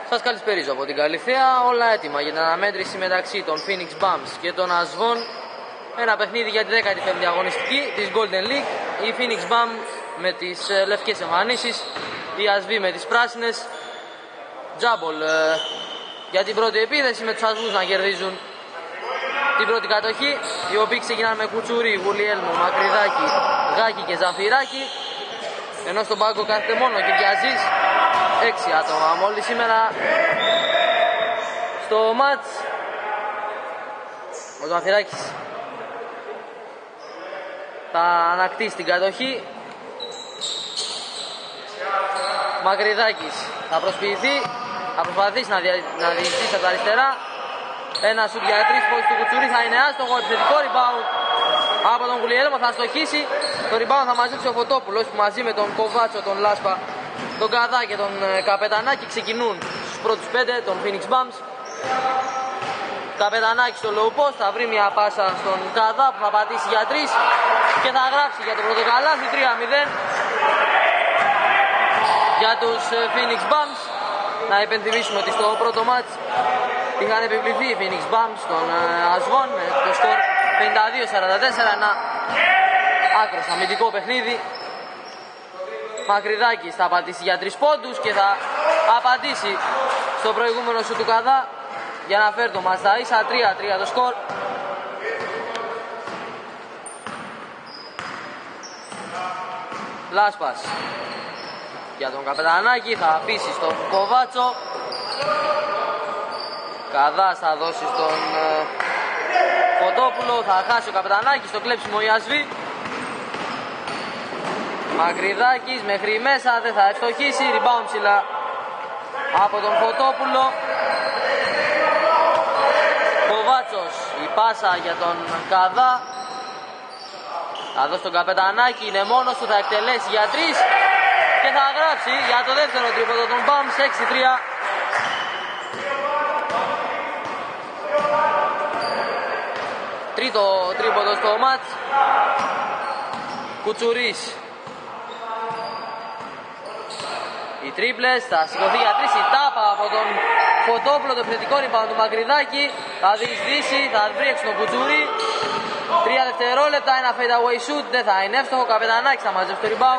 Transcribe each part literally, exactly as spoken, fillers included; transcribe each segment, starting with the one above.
Σας καλησπερίζω από την Καλυθέα, όλα έτοιμα για την αναμέτρηση μεταξύ των Phoenix Bums και των Ασβών. Ένα παιχνίδι για τη δέκατη πέμπτη αγωνιστική της Golden League. Η Phoenix Bums με τις ε, λευκές εμφανίσεις, η Ασβή με τις πράσινες. Τζάμπολ ε, για την πρώτη επίθεση, με τους Ασβούς να κερδίζουν την πρώτη κατοχή, οι οποίοι ξεκινάνε με Κουτσουρί, Γουλιέλμο, Μακρυδάκη, Γάκη και Ζαφυράκη. Ενώ στον πάγκο κάθεται μόνο ο Κυριαζής. Έξι άτομα μόλις σήμερα στο μάτς. Ο Ζαφυράκης θα ανακτήσει την κατοχή. Μακρυδάκης θα προσποιηθεί, θα προσπαθήσει να, δια, να διηγηθεί από τα αριστερά. Ένα σουτ για τρεις πόντους του Κουτσουρί θα είναι άστοχο. Επιθετικό rebound από τον Γουλιέλμο, θα στοχίσει. Το rebound θα μαζέψει ο Φωτόπουλος, που μαζί με τον Κοβάτσο, τον Λάσπα, τον Καδά και τον Καπετανάκη ξεκινούν στους πρώτους πέντε των Phoenix Bums. Καπετανάκη στο low post θα βρει μια πάσα στον Καδά που θα πατήσει για τρεις και θα γράψει για το πρώτο καλάθι. Τρία μηδέν για τους Phoenix Bums. Να υπενθυμίσουμε ότι στο πρώτο μάτς είχαν επιβληθεί οι Phoenix Bums των Ασβών με το σκορ πενήντα δύο σαράντα τέσσερα, ένα άκρος αμυντικό παιχνίδι. Μακρυδάκης θα πατήσει για τρεις πόντους και θα απαντήσει στο προηγούμενο σου του Καδά για να φέρει το μάτς στα ίσα. Τρία τρία το σκορ. Λάσπας για τον Καπετανάκη, θα αφήσει στον Κοβάτσο. Καδάς θα δώσει στον ε, Φωτόπουλο, θα χάσει ο Καπετανάκης στο κλέψιμο η Ασβή. Μακρυδάκης μέχρι μέσα, δεν θα ευστοχίσει. Rebound ψηλά από τον Φωτόπουλο. Κοβάτσος, η πάσα για τον Καδά. Θα δώσει τον Καπετανάκη, είναι μόνος του, θα εκτελέσει για τρεις και θα γράψει για το δεύτερο τρίποντο των Bums. Έξι τρία. Τρίτο τρίποντο στο μάτς. Κουτσουρίς. Οι τρίπλες, θα σηκωθεί για τρεις, η τάπα από τον Φωτόπουλο, το επιθετικό rebound του Μακρυδάκη. Θα διεισδύσει, θα βρει έξω τον Κουτσουρί. Τρία δευτερόλεπτα, ένα fade away shoot, δεν θα είναι εύστοχο. Καπετανάκης θα μαζέψει το rebound.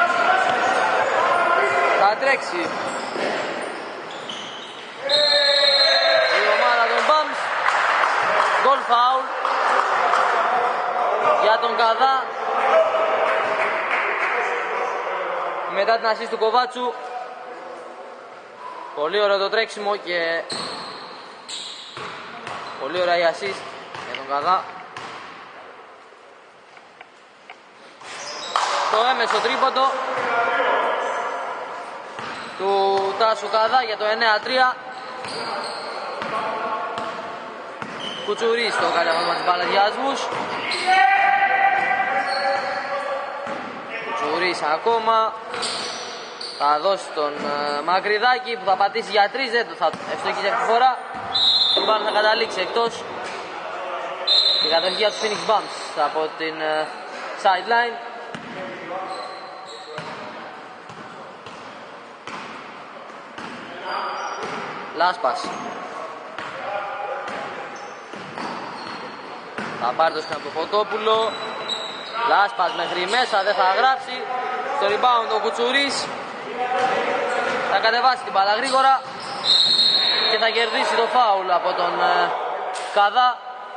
Θα τρέξει η ομάδα των Bums. Goal foul για τον Καδά μετά την assist του Κοβάτσου. Πολύ ωραίο το τρέξιμο και πολύ ωραία η assist για τον Καδά. Το έμεσο τρίποντο του Τάσου Καδά για το εννέα τρία. Κουτσουρίς στο καλιαβάσμα της μπάλας για Ασβούς. Κουτσουρίς ακόμα. Θα δώσει τον uh, Μακρυδάκη που θα πατήσει για τρεις, δεν το θα ευστοχίσει αυτή τη φορά. Η μπάλα θα καταλήξει εκτός. Η κατοχή για τους Phoenix Bums από την uh, sideline. Λάσπας. Θα πάρει το σκηνά από το Φωτόπουλο. Λάσπας μέχρι μέσα, δεν θα γράψει. Στο rebound ο Κουτσουρίς θα κατεβάσει την μπάλα γρήγορα και θα κερδίσει το φάουλ από τον ε, Καδά.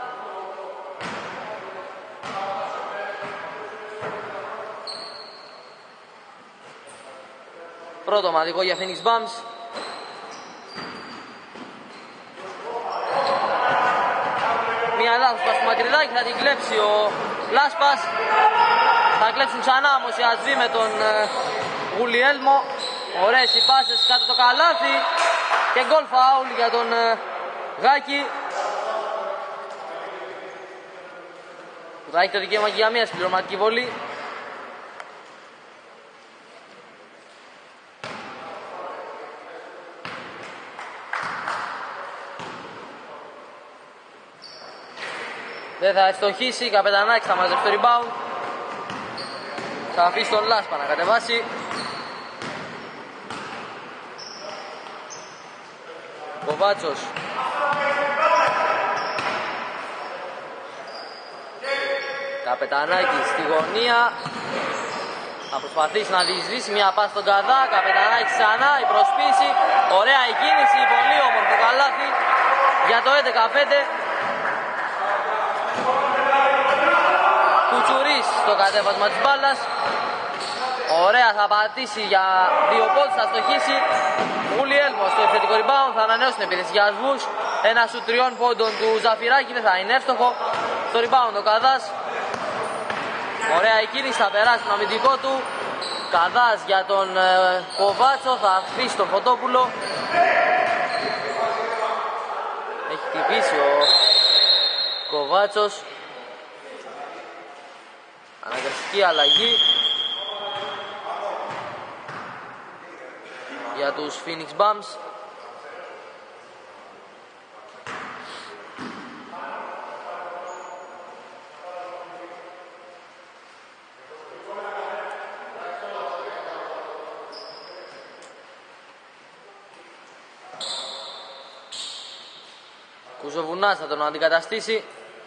Πρώτο ομαδικό για Phoenix Bums. Μια λάθος πας του Μακρυδάκη, θα την κλέψει ο Λάσπας. Θα κλέψουν ξανά όμως οι Ασβή με τον ε, Γουλιέλμο. Ωραίες οι πάσες κάτω το καλάθι και γκολ φάουλ για τον ε, Γάκη. Θα έχει το δικαίωμα και για μια συμπληρωματική βολή. Δεν θα ευστοχίσει, Καπετανάκης θα μαζέψει το rebound. Θα αφήσει τον Λάσπα να κατεβάσει. Κοβάτσος. Καπετανάκης στη γωνία. Θα προσπαθήσει να διεισδύσει μια πάση στον Καδά. Καπετανάκης ξανά, η προσπίση. Ωραία η κίνηση, πολύ όμορφο καλάθι για το έντεκα πέντε. Κουτσουρίς στο κατέβασμα της μπάλας. Ωραία, θα πατήσει για δύο πόντους, θα στοχίσει. Γουλιέλμος στο επιθετικό rebound, θα ανανεώσει την επίθεση για Ασβούς. Ένα σου τριών πόντων του Ζαφυράκη, δεν θα είναι εύστοχο. Στο rebound ο Καδάς. Ωραία η κίνηση, θα περάσει τον αμυντικό του. Καδάς για τον ε, Κοβάτσο, θα αφήσει τον Φωτόπουλο. Έχει χτυπήσει ο Κοβάτσος. Αναγκαστική αλλαγή για τους Phoenix Bums. Κουζοβουνάς θα τον αντικαταστήσει.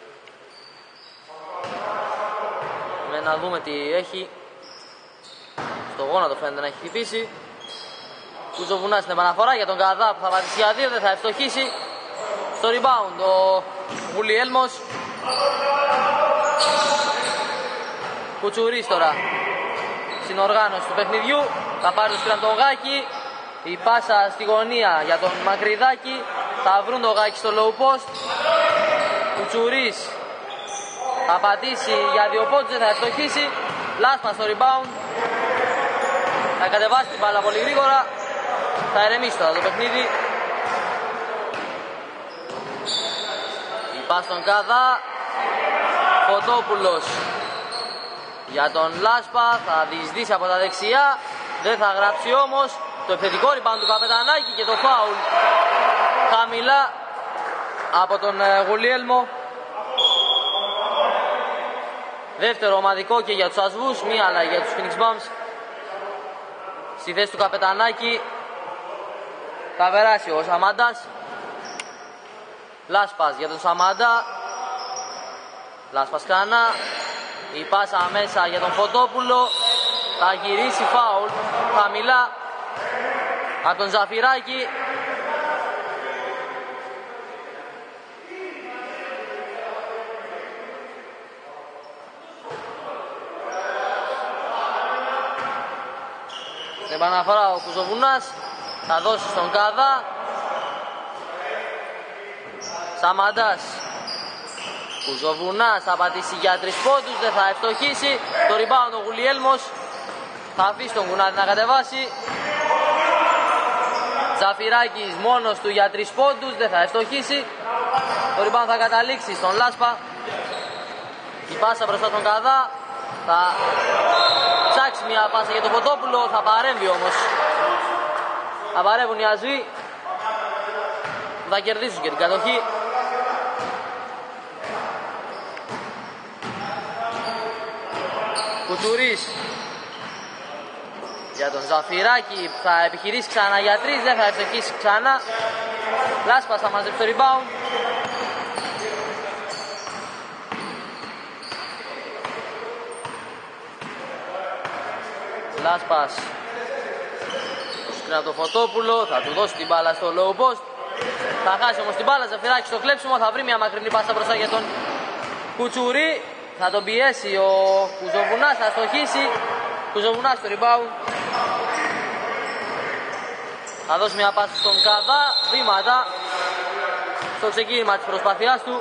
Με να δούμε τι έχει. Στο γόνατο φαίνεται να έχει χτυπήσει. Κουζοβουνάς στην επαναφορά για τον Καδά που θα πατήσει για δύο, δεν θα ευστοχίσει. Στο rebound ο Γουλιέλμος. Κουτσουρίς τώρα στην οργάνωση του παιχνιδιού. Θα πάρει το Σκραντογάκι. Η πάσα στη γωνία για τον Μακρυδάκη. Θα βρουν το Γάκι στο low post. Κουτσουρίς θα πατήσει για δύο πόντους, δεν θα ευστοχίσει. Λάσπα στο rebound. Θα κατεβάσει την μπάλα πολύ γρήγορα. Θα ερεμίσει τώρα το παιχνίδι. Η πάση στον Καδά. Φωτόπουλος για τον Λάσπα. Θα διεισδύσει από τα δεξιά. Δεν θα γράψει όμως. Το επιθετικό rebound του Καπετανάκη και το φάουλ χαμηλά από τον Γουλιέλμο. Δεύτερο ομαδικό και για τους Ασβούς. Μία αλλαγή για τους Phoenix Bums. Στη θέση του Καπετανάκη θα περάσει ο Σαμάντας. Λάσπας για τον Σαμάντα. Λάσπας ξανά. Η πάσα μέσα για τον Φωτόπουλο. Θα γυρίσει φάουλ χαμηλά από τον Ζαφυράκη. Στην επαναφορά ο Κουζοβουνάς θα δώσει στον Καδά. Σαμαντάς. Κουζοβουνάς θα πατήσει για τρεις πόντους, δεν θα ευστοχίσει. Το rebound ο Γουλιέλμος. Θα αφήσει τον Κουνάδη να κατεβάσει. Ζαφυράκης μόνος του για τρεις πόντους, δεν θα ευστοχίσει. Το rebound θα καταλήξει στον Λάσπα. Η πάσα μπροστά στον Καδά. Θα ψάξει μια πάσα για τον Φωτόπουλο, θα παρέμβει όμως. Θα παρέμβουν οι Ασβοί. Θα κερδίσουν και την κατοχή. Κουτσουρίς για τον Ζαφυράκη, θα επιχειρήσει ξανά για τρεις, δεν θα ευστοχίσει ξανά. Λάσπας θα μαζέψει το rebound. Λάσπας στο Φωτόπουλο, θα του δώσει την μπάλα στο low post. Θα χάσει όμως την μπάλα, Ζαφυράκη στο κλέψιμο, θα βρει μια μακρινή πάσα μπροστά για τον Κουτσουρί. Θα τον πιέσει ο Κουζοβουνάς, θα στοχίσει. Κουζοβουνάς στο rebound. Θα δώσει μια πάσα στον Καδά, βήματα στο ξεκίνημα της προσπαθειάς του.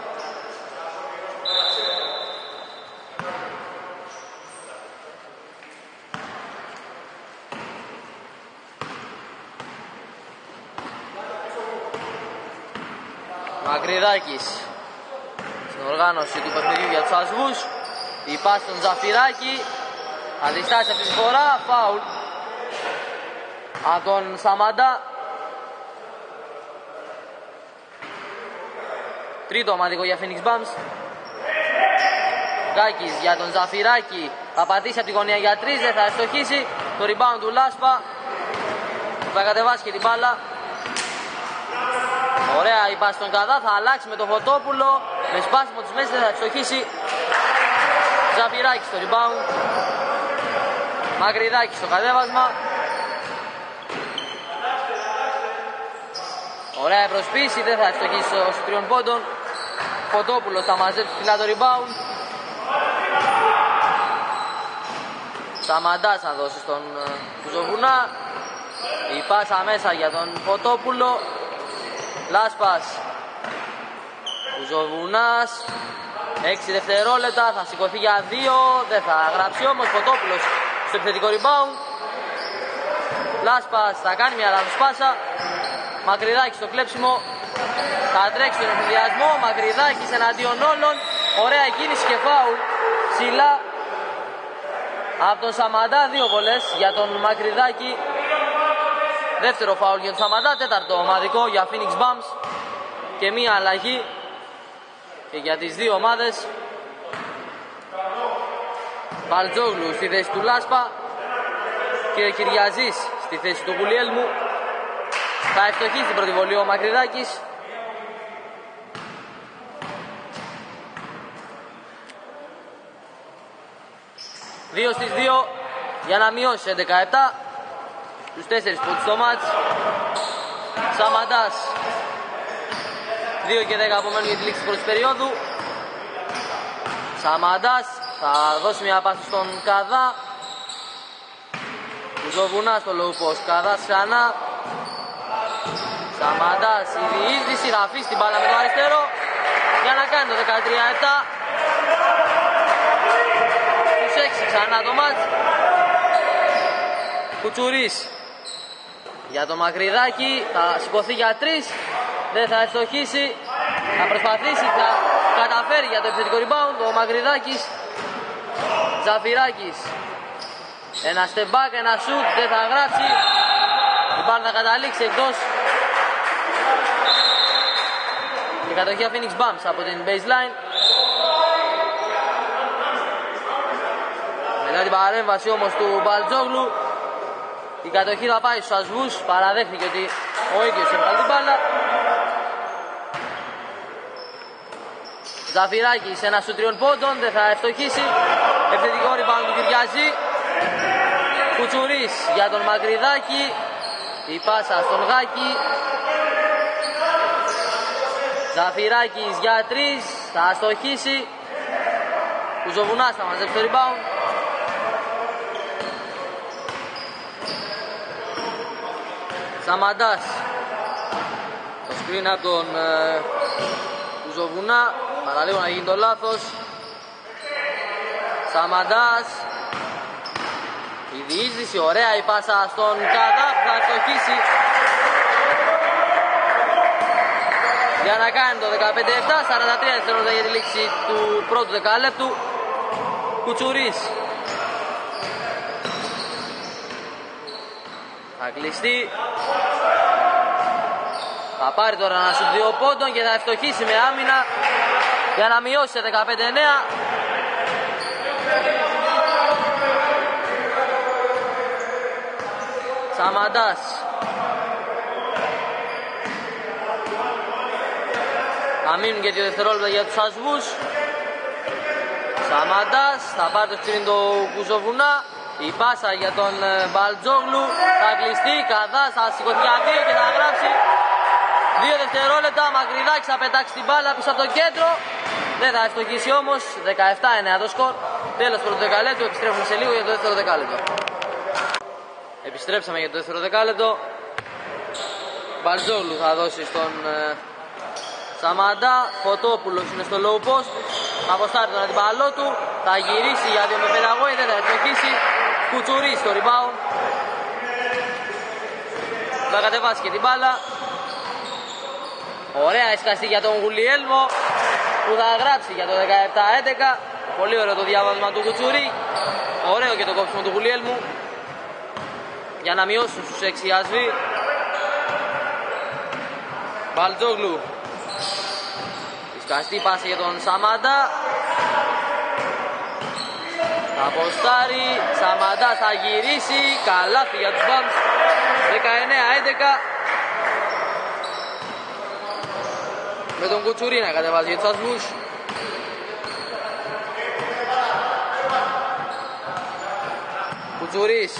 Μακρυδάκης στην οργάνωση του παιχνιδιού για τους Ασβούς. Η πάση στον Ζαφυράκη. Θα διστάσει αυτή τη φορά. Φάουλ από τον Σαμάντα. Τρίτο ομαδικό για Phoenix Bums. Γκάκης για τον Ζαφυράκη. Θα πατήσει από τη γωνία για τρεις. Δεν θα ευστοχίσει. Το rebound του Λάσπα. Θα κατεβάσει και την μπάλα. Ωραία η πάση στον Καδά, θα αλλάξει με τον Φωτόπουλο. Με σπάσιμο της μέσης δεν θα ευστοχίσει. Ζαφυράκης στο rebound. Μακρυδάκης στο κατέβασμα. Ωραία προσποίηση, δεν θα ευστοχίσει στους τριών πόντων. Φωτόπουλος θα μαζέψει ψηλά το rebound. Σαμαντάς θα δώσει στον Κουζοβουνά. Η πάσα μέσα για τον Φωτόπουλο. Λάσπας. Κουζοβουνάς. έξι δευτερόλεπτα, θα σηκωθεί για δύο. Δεν θα γράψει όμως. Φωτόπουλος στο επιθετικό rebound. Λάσπας θα κάνει μια λάθος πάσα. Μακρυδάκης στο κλέψιμο. Θα τρέξει τον εφηδιασμό. Μακρυδάκης εναντίον όλων. Ωραία κίνηση και φάουλ ψηλά από τον Σαμαντά. Δύο βολές για τον Μακρυδάκη. Δεύτερο φάουλ για τον Σαμαντά. Τέταρτο ομαδικό για Phoenix Bums. Και μία αλλαγή και για τις δύο ομάδες. Μπαλτζόγλου στη θέση του Λάσπα και Κυριαζής στη θέση του Γουλιέλμου. Θα ευστοχίσει την πρώτη βολή ο Μακρυδάκης. Δύο στις δύο για να μειώσει έντεκα επτά στους τέσσερις πόντους στο μάτς. Σαμαντάς. δύο και δέκα απομένουν για τη λήξη της πρώτης περίοδου. Σαμαντάς θα δώσει μια πάση στον Καδά. Κουζοβουνά στο low post. Καδάς ξανά. Σαμαντάς η διείσδυση, θα αφήσει την μπάλα με το αριστερό για να κάνει το δεκατρία επτά. Στους έξι ξανά το μάτς. Κουτσουρής για το Μακρυδάκη, θα σηκωθεί για τρεις. Δεν θα ευστοχίσει. Θα προσπαθήσει, θα καταφέρει για το επιθετικό rebound ο Μακρυδάκης. Ζαφυράκης. Ένα step back, ένα shoot, δεν θα γράψει. Η μπάλα θα καταλήξει εκτός. Η κατοχή Phoenix Bums από την baseline. Μετά την παρέμβαση όμως του Μπαλτζόγλου, η κατοχή θα πάει στους ασβούς. Παραδέχθηκε ότι ο ίδιος έβγαλε την μπάλα. Ζαφυράκης ένα σου τριών πόντων, δεν θα ευστοχίσει. Επιθετικό rebound του Κυριαζή. Κουτσουρής για τον Μακρυδάκη. Η πάσα στον Γάκη. Ζαφυράκης για τρεις, θα αστοχίσει. Κουζοβουνάς θα μαζέψει το rebound. Σαμαντάς. Το screen από τον ε, Κουζοβουνά. Παραλίγο να γίνει το λάθος. Σαμαντάς. Η διείσδυση, ωραία η πάσα στον Καδά που θα αστοχίσει για να κάνει το δεκαπέντε επτά. Σαράντα τρία δευτερόλεπτα για τη λήξη του πρώτου δεκάλεπτου. Κουτσουρής θα κλειστεί. Θα πάρει τώρα ένα σου δύο πόντων και θα ευστοχίσει με άμυνα για να μειώσει σε δεκαπέντε εννέα. Σαμαντάς. Θα μείνουν και δύο δευτερόλεπτα για τους ασβούς. Σαμαντάς θα πάρει το σκριν το Κουζοβουνά. Η πάσα για τον Μπαλτζόγλου θα κλειστεί. Καδάς θα σηκωθεί για δύο και θα γράψει. Δύο δευτερόλεπτα. Μακρυδάκης θα πετάξει την μπάλα πίσω από το κέντρο. Δεν θα ευστοχίσει όμως. δεκαεπτά εννέα το σκορ. Τέλος πρώτου δεκαλέπτου. Επιστρέφουμε σε λίγο για το δεύτερο δεκάλεπτο. Επιστρέψαμε για το δεύτερο δεκάλεπτο. Μπαλτζόγλου θα δώσει στον ε, Σαμαντά. Φωτόπουλος είναι στο low post. Θα αποστάρει τον αντιπαλό του. Θα γυρίσει για δύο με πέντε αγώη. Δεν θα ευστοχίσει. Κουτσουρί στο rebound. Θα κατεβάσει και την μπάλα. Ωραία εσκαστή για τον Γουλιέλμο που θα γράψει για το δεκαεπτά έντεκα. Πολύ ωραίο το διάβασμα του Κουτσουρί. Ωραίο και το κόψιμο του Γουλιέλμου για να μειώσουν στους έξι ασβοί. Μπαλτζόγλου. Ισκαστή πάση για τον Σαμαντά. Θα αποστάρει. Σαμαντά θα γυρίσει. Καλάθι για τους Bums. δεκαεννέα έντεκα. με τον Κουτσουρί να κατεβάζει για τους ασβούς. Κουτσουρής.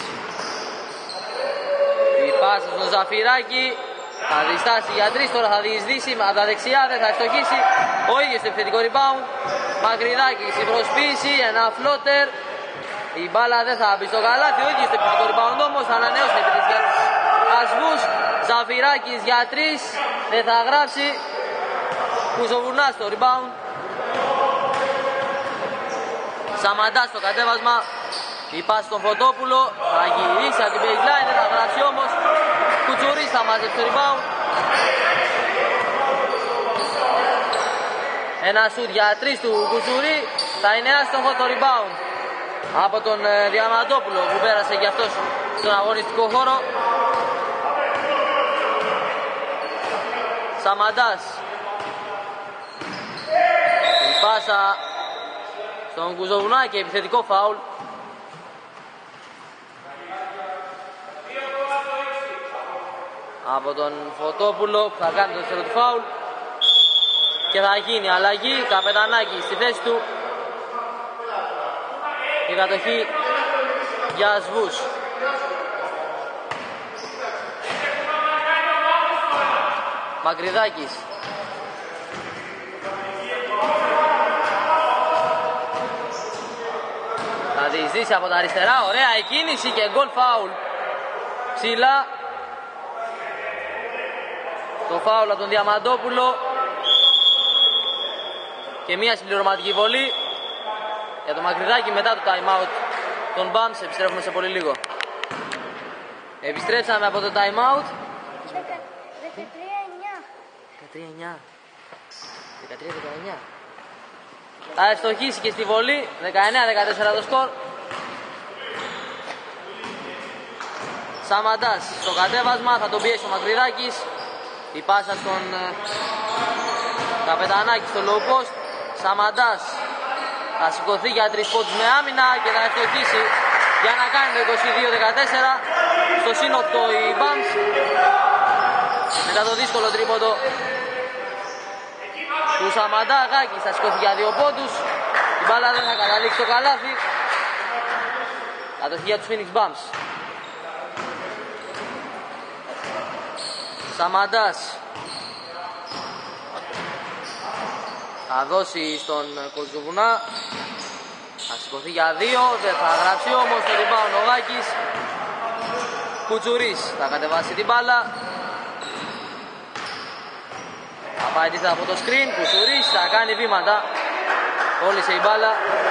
Η πάσα στον Ζαφυράκη. Θα διστάσει για τρεις, τώρα θα διεισδύσει από τα δεξιά, δεν θα ευστοχίσει. Ο ίδιος το επιθετικό rebound. Μακριδάκης η προσποίηση, ένα φλότερ. Η μπάλα δεν θα μπει στο καλάθι, ο ίδιος το επιθετικό rebound όμως. Θα ανανεώσει την επιθετική για τους ασβούς. Ζαφυράκης για τρεις, δεν θα γράψει. Κουζοβουρνάς στο rebound. Σαμαντάς στο κατέβασμα. Η πάση στον Φωτόπουλο, θα γυρίσει από την baseline, δεν θα γράψει όμως. Κουτσουρής θα μαζέψει το rebound. Ένα σουτ για τρεις του Κουτσουρί, θα είναι άστοχο το rebound από τον ε, Διαμαντόπουλο που πέρασε και αυτός στον αγωνιστικό χώρο. Σαμαντάς. Η πάσα στον Κουζοβουνάκη, επιθετικό φάουλ. Από τον Φωτόπουλο που θα κάνει το δεύτερο του φάουλ. Και θα γίνει αλλαγή. Καπετανάκη στη θέση του. Η κατοχή για ασβούς. Μακριδάκης. Θα διεισδύσει από τα αριστερά. Ωραία η κίνηση και γκολ φάουλ. Ψηλά. Το φάουλ από τον Διαμαντόπουλο. Και μια συμπληρωματική βολή για το Μακριδάκη μετά το time out των Bums. Επιστρέφουμε σε πολύ λίγο. Επιστρέψαμε από το time out. δεκατρία εννιά. δεκατρία εννιά. δεκατρία δεκαεννιά. Θα ευστοχίσει και στη βολή. δεκαεννιά δεκατέσσερα το σκορ. Σαμαντάς στο κατέβασμα. Θα τον πιέσει ο Μακριδάκης. Η πάσα στον Καπετανάκη στο low post. Σαμαντάς θα σηκωθεί για τρεις πόντους με άμυνα και θα ευστοχίσει για να κάνει το είκοσι δύο δεκατέσσερα. Στο σύνοπτο οι Bums μετά το δύσκολο τρίποντο του Σαμαντά. Γάκης θα σηκωθεί για δύο πόντους. Η μπάλα δεν θα καταλήξει στο καλάθι. Κατοχή για τους Phoenix Bums. Σαμαντάς θα δώσει στον Κοζοβουνά. Θα σηκωθεί για δύο, δεν θα γράψει όμως το rebound ο Γάκης. Κουτσουρής θα κατεβάσει την μπάλα. Θα πάει τίθεται από το screen. Κουτσουρής θα κάνει βήματα. Κόλλησε η μπάλα.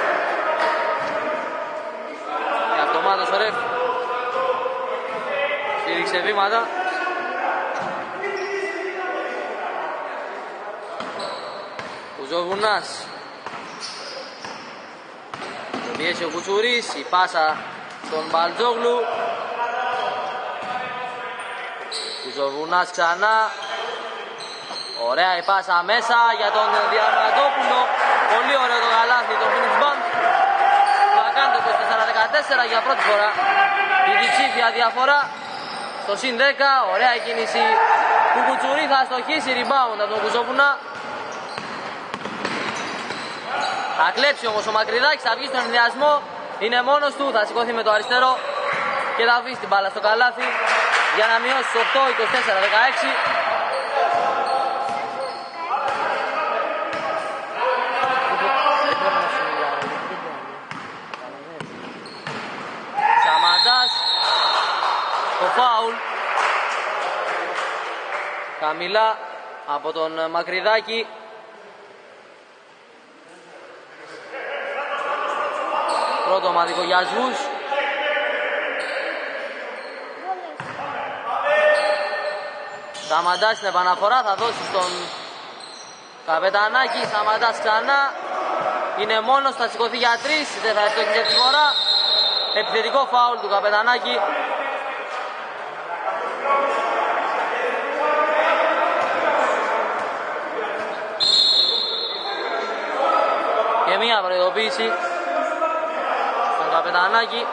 Και αυτομάτως ο ρεφ στήριξε βήματα. Κουζοβουνάς. Το πιέσει ο Κουτσουρής. Η πάσα στον Μπαλτζόγλου. Κουζοβουνάς ξανά. Ωραία η πάσα μέσα για τον Διαμαντόπουλο. Πολύ ωραίο το καλάθι το Phoenix Bums. Θα κάνει το είκοσι τέσσερα δεκατέσσερα για πρώτη φορά. Η διψήφια διαφορά στο συν δέκα. Ωραία η κίνηση του Κουτσουρί. Θα στοχίσει rebound από τον Κουζοβουνά. Θα κλέψει όμως ο Μακριδάκης, θα βγει στον ενδιασμό. Είναι μόνος του, θα σηκωθεί με το αριστερό και θα βγει την μπάλα στο καλάθι για να μειώσει το οκτώ είκοσι τέσσερα δεκαέξι. Σαμαντάς, το φάουλ χαμηλά από τον Μακριδάκη. Πρώτο ομαδικό για ασβούς. Σαμαντάς στην επαναφορά, θα δώσει στον Καπετανάκη. Σαμαντάς ξανά. Είναι μόνος, θα σηκωθεί για τρεις. Δεν θα ευστοχίσει τη φορά. Επιθετικό φάουλ του Καπετανάκη. Και μία προειδοποίηση στον Καπετανάκη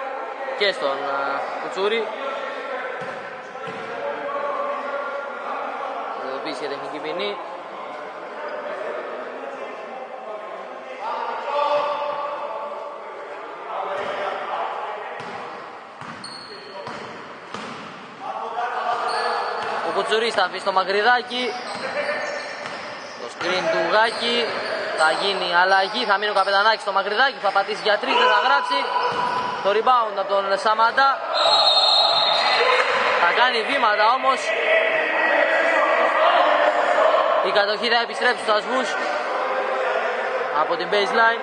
και στον uh, Κουτσούρη. για τεχνική ποινή. Ο Κουτσουρής θα αφήσει το Μακρυδάκι. Το screen του Γάκη. Θα γίνει αλλαγή, θα μείνει ο Καπετανάκης στο Μακρυδάκι, θα πατήσει για τρεις, δεν θα γράψει. Το rebound από τον Σαμαντά. Θα κάνει βήματα όμως. Η κατοχή θα επιστρέψει στους ασβούς από την baseline.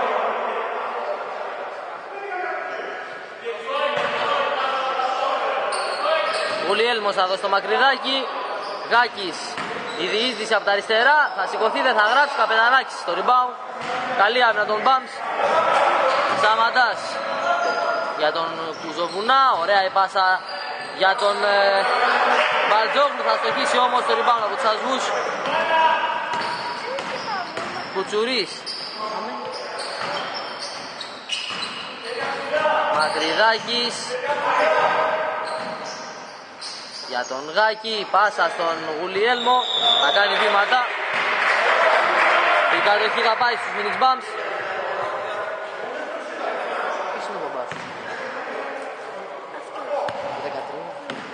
Γουλιέλμος θα δώσει το Μακρυδάκι. Γάκης, η διείσδυση από τα αριστερά, θα σηκωθεί, δεν θα γράψει. Καπετανάκης στο rebound. Καλή άμυνα των Bums. Σαμαντάς για τον Κουζοβουνά, ωραία η πάσα για τον ε, Μπαλτζόγλου, θα στοχίσει όμως το rebound από τους ασβούς. Κουτσουρής. Μακρυδάκης για τον Γάκη, πάσα στον Γουλιέλμο, θα κάνει βήματα. Η κατοχή θα πάει στους Phoenix Bums. Ποιος είναι ο μπαμπάς? δεκατρία.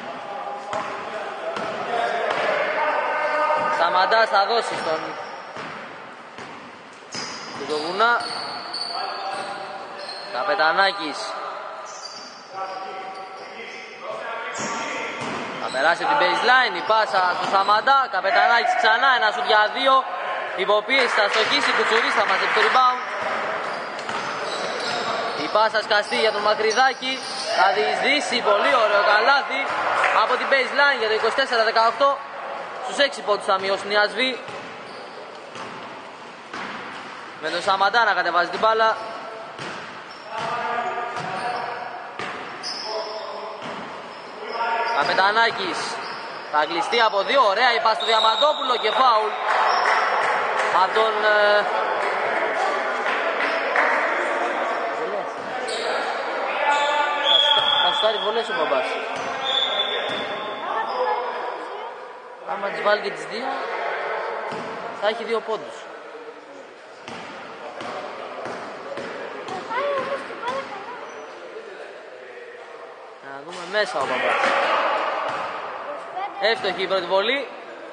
Σαμαντάς θα δώσει στον Κουτοβουνά. Καπετανάκης θα περάσει την baseline, η πάσα στο Σαμαντά. Καπετανάκης ξανά, ένα σουτ για δύο. Υποπίεση θα στοχίσει, Κουτσουρής θα μαζέψει το rebound. Η πάσα σκαστή για τον Μακρυδάκη. Θα διεισδύσει, πολύ ωραίο καλάθι από την baseline για το είκοσι τέσσερα δεκαοκτώ. Στους έξι πόντους θα μειώσουν οι ασβοί. Με τον Σαμαντά να κατεβάζει την μπάλα. Καπετανάκης θα κλειστεί από δύο, ωραία η πάση του Διαμαντόπουλο και φάουλ από τον ε... θα στάρει βολές ο μπαμπάς. Άμα τις βάλει και τις δύο θα έχει δύο πόντους. Να δούμε μέσα ο μπαμπάς. Εύστοχη η πρώτη βολή.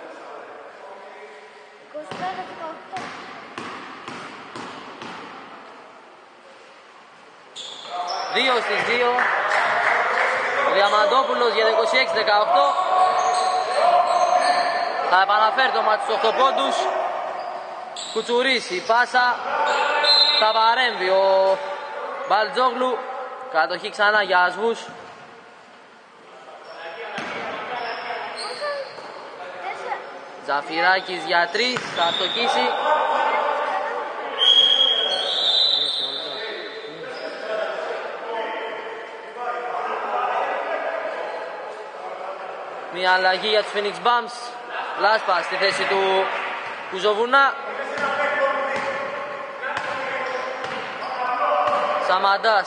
Δύο στις δύο. Ο Διαμαντόπουλος για το είκοσι έξι δεκαοκτώ. Θα επαναφέρει το μάτι στους οκτώ πόντους. Κουτσουρής η πάσα. Θα παρέμβει ο Μπαλτζόγλου. Κατοχή ξανά για ασβούς. Ζαφυράκης για τρεις, θα στοχίσει. Μια αλλαγή για τους Phoenix Bums. Λάσπα στη θέση του Κουζοβουνά. Σαμαντάς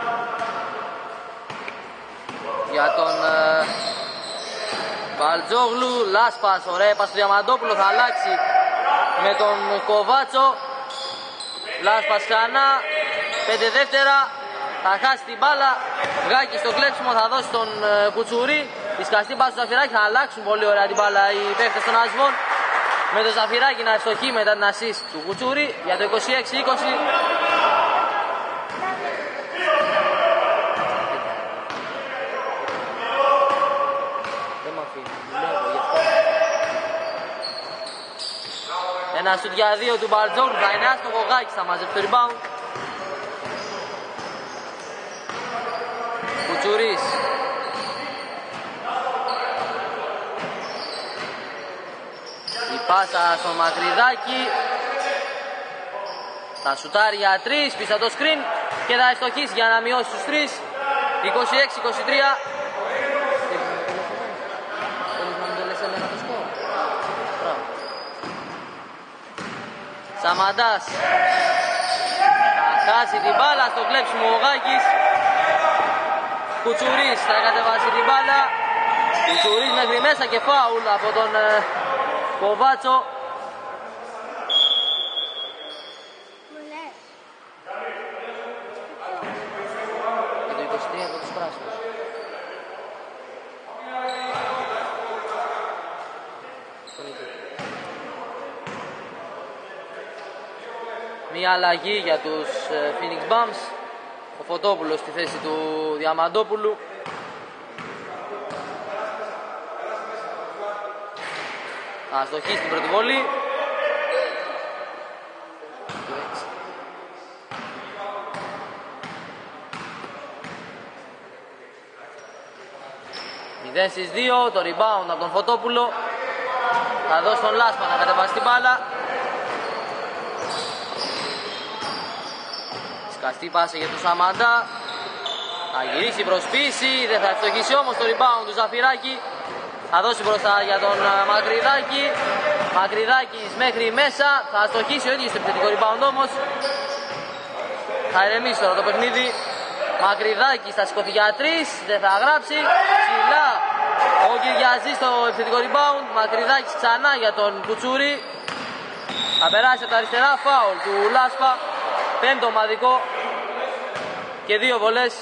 για τον ε, Μπαλτζόγλου. Λάσπας, ωραία έπας του Διαμαντόπουλο, θα αλλάξει με τον Κοβάτσο. Λάσπας ξανά, πέντε δεύτερα, θα χάσει την μπάλα. Γάκη στο κλέψιμο, θα δώσει τον ε, Κουτσουρί. Η σκαστή πάση του Ζαφυράκη, θα αλλάξουν πολύ ωραία την μπάλα οι παίκτες των ασβών. Με το Ζαφυράκη να ευστοχεί μετά την assist του Κουτσουρί για το είκοσι έξι είκοσι. Ένα σουτ για δύο του Μπαλτζόγλου, θα είναι άστοχο. Ο Γάκης θα μαζέψει το rebound. Κουτσουρής. Η πάσα στο Μακρυδάκι. Θα σουτάρει για τρεις, πίσω το screen και θα ευστοχίσει για να μειώσει τους τρεις. είκοσι έξι είκοσι τρία. Σαμαντάς θα χάσει την μπάλα στο κλέψιμο ο Γάκης. Κουτσουρής θα κατεβάσει την μπάλα. Κουτσουρής μέχρι μέσα και φάουλ από τον ε, Κοβάτσο. Και το είκοσι τρία από τους πράσινους. Μία αλλαγή για τους Phoenix Bums. Ο Φωτόπουλος στη θέση του Διαμαντόπουλου. Αστοχή στην πρώτη βολή. μηδέν στις δύο, το rebound από τον Φωτόπουλο. Θα δώσει τον Λάσπα να κατεβάσει την μπάλα. Σκαστή πάσα για τον Σαμαντά. Θα γυρίσει προσπίση, δεν θα ευστοχίσει όμως το rebound του Ζαφυράκη. Θα δώσει μπροστά για τον Μακρυδάκη. Μακρυδάκης μέχρι μέσα. Θα αστοχίσει ο ίδιος στο επιθετικό rebound όμως. Θα ηρεμήσει τώρα το παιχνίδι. Μακρυδάκης θα σηκωθεί για τρεις. Δεν θα γράψει. Ψηλά ο Κυριαζής στο επιθετικό rebound. Μακρυδάκης ξανά για τον Κουτσούρη. Θα περάσει από τα αριστερά. Φάουλ του Λάσπα. Πέμπτο ομαδικό. Και δύο βολές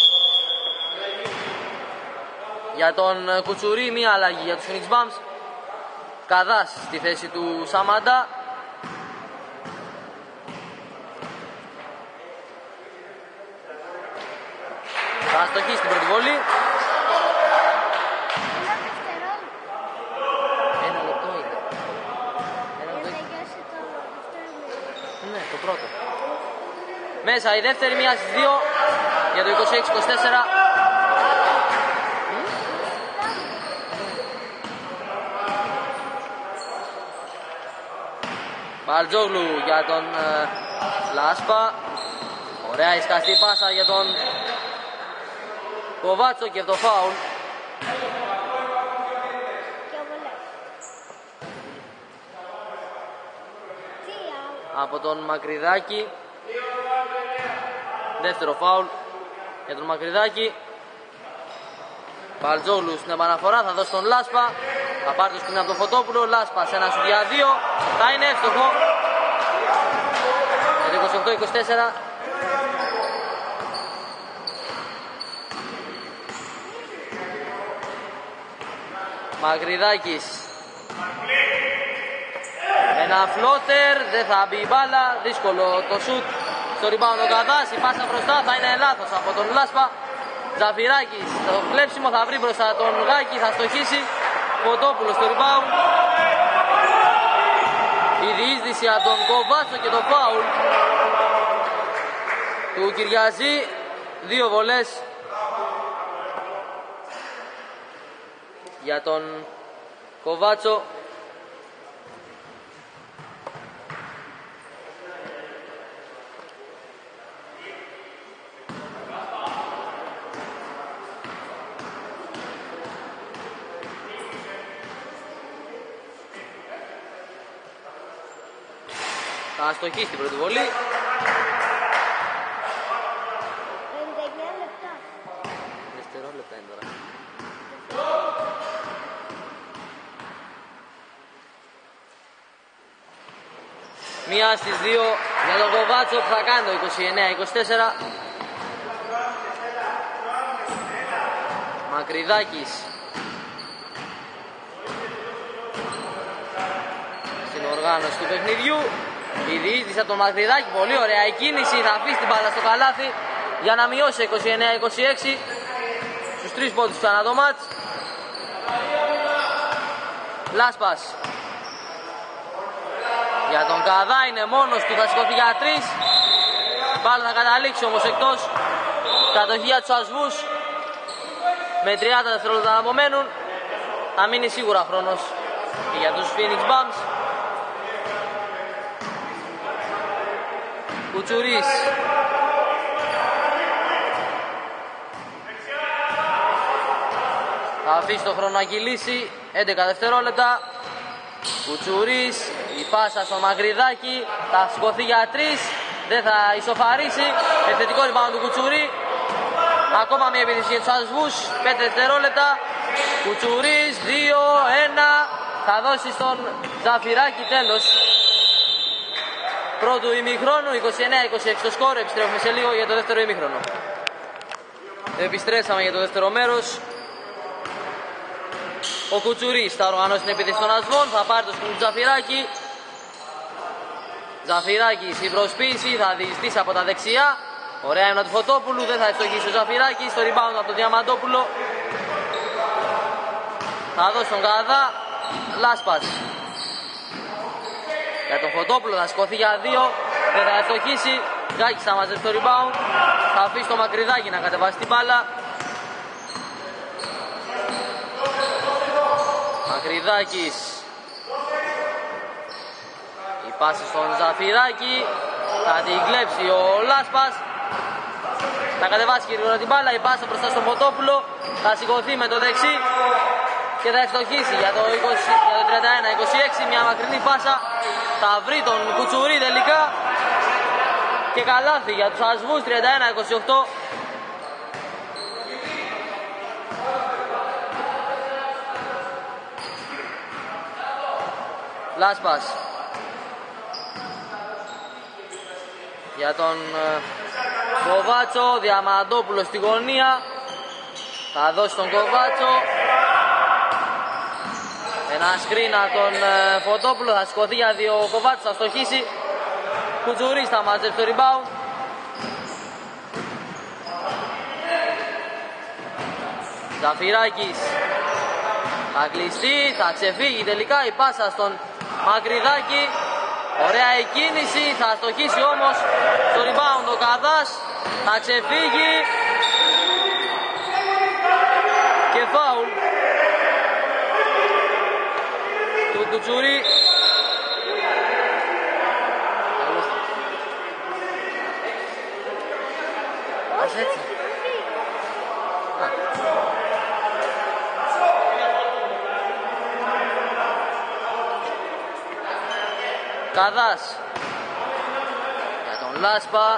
για τον Κουτσουρί, μία αλλαγή για τους Phoenix Bums. Καδάς στη θέση του Σαμάντα. Θα αστοχίσει στην πρώτη βολή. Ένα λεπτό είναι. Ένα λεπτό. Ναι, το πρώτο. Μέσα η δεύτερη, μία στις δύο για το είκοσι έξι είκοσι τέσσερα. Μπαλτζόγλου για τον ε, Λάσπα. Ωραία ισκαστή πάσα για τον Κοβάτσο και το φάουλ. Από τον Μακρυδάκη. Δεύτερο φάουλ για τον Μακρυδάκη. Μπαλτζόγλου στην επαναφορά, θα δώσει τον Λάσπα. Θα πάρει το σκηνή από τον Φωτόπουλο. Λάσπα σε ένα σου για δύο. Θα είναι εύστοχο. Για το είκοσι οκτώ είκοσι τέσσερα. Μακρυδάκης. Ένα φλότερ. Δεν θα μπει η μπάλα. Δύσκολο το σουτ. Στο rebound ο Καδάς. Η πάσα μπροστά θα είναι λάθος από τον Λάσπα. Ζαφυράκης. Το κλέψιμο θα βρει μπροστά τον Γάκη. Θα στοχίσει. Φωτόπουλος στο rebound. Η διείσδυση από τον Κοβάτσο και το φάουλ του Κυριαζή. Δύο βολές για τον Κοβάτσο. Θα αστοχίσει στην πρώτη βολή. Δευτερόλεπτα είναι τώρα. Μία στις δύο για τον Κοβάτσο που θα κάνει το είκοσι εννέα είκοσι τέσσερα. Μακρυδάκης. Στην οργάνωση του παιχνιδιού. Η διείσδυση από τον Μακρυδάκη, πολύ ωραία η κίνηση, θα αφήσει την μπάλα στο καλάθι για να μειώσει είκοσι εννέα είκοσι έξι στους τρεις πόντους ξανά το μάτς. Λάσπας για τον Καδά, είναι μόνος του, θα σηκωθεί για τρεις. Μπάλα θα καταλήξει όμως εκτός. Κατοχή για τους Ασβούς με τριάντα δευτερόλεπτα να απομένουν. Θα μείνει σίγουρα χρόνος και για τους Phoenix Bums. Κουτσουρής. Θα αφήσει το χρόνο να κυλήσει. έντεκα δευτερόλεπτα. Κουτσουρής. Η πάσα στο Μακρυδάκη. Θα σηκωθεί για τρεις. Δεν θα ισοφαρίσει. Ευθετικό rebound του Κουτσουρή. Ακόμα μια επίθεση για τους Ασβούς. πέντε δευτερόλεπτα. Κουτσουρής. δύο ένα. θα δώσει στον Ζαφυράκη τέλος πρώτου ημιχρόνου. Είκοσι εννέα είκοσι έξι το σκορ. Επιστρέφουμε σε λίγο για το δεύτερο ημιχρόνο. Επιστρέψαμε για το δεύτερο μέρος. Ο Κουτσουρής θα οργανώσει την επίθεση των Ασβών, θα πάρει το σκορ του Ζαφυράκη. Ζαφυράκης η προσποίηση, θα διειστήσει από τα δεξιά. Ωραία έμνα του Φωτόπουλου, δεν θα ευστοχίσει ο Ζαφυράκης. Στο rebound από τον Διαμαντόπουλο. Θα δώσει τον Καδά. Λάσπας. Για τον Φωτόπουλο θα σηκωθεί για δύο. Δεν θα ευστοχίσει. Γκάκης θα μαζέψει το rebound. Θα αφήσει το Μακρυδάκι να κατεβάσει την μπάλα. Μακρυδάκης. Η πάση στον Ζαφυράκη. Θα την κλέψει ο Λάσπας. Θα κατεβάσει γρήγορα την μπάλα. Η πάσα μπροστά στον Φωτόπουλο. Θα σηκωθεί με το δεξί. Και θα ευστοχίσει για το, είκοσι, για το τριάντα ένα είκοσι έξι. Μια μακρινή πάσα. Θα βρει τον Κουτσουρί τελικά. Και καλάθι για τους Ασβούς. τριάντα ένα είκοσι οκτώ. Λάσπας. Για τον Κοβάτσο. Διαμαντόπουλο στη γωνία. Θα δώσει τον Κοβάτσο. Ένα σκριν από τον Φωτόπουλο. Θα σηκωθεί για δύο ο Κοβάτσος. Θα στοχίσει. Κουτσουρής θα μαζέψει το rebound. Ζαφυράκης. Θα κλειστεί. Θα ξεφύγει τελικά η πάσα στον Μακρυδάκη. Ωραία η κίνηση. Θα στοχίσει όμως στο rebound ο Καδάς. Θα ξεφύγει. Και φάουλ του Κουτσουρί. Ας έτσι. Καδάς. Για τον Λάσπα.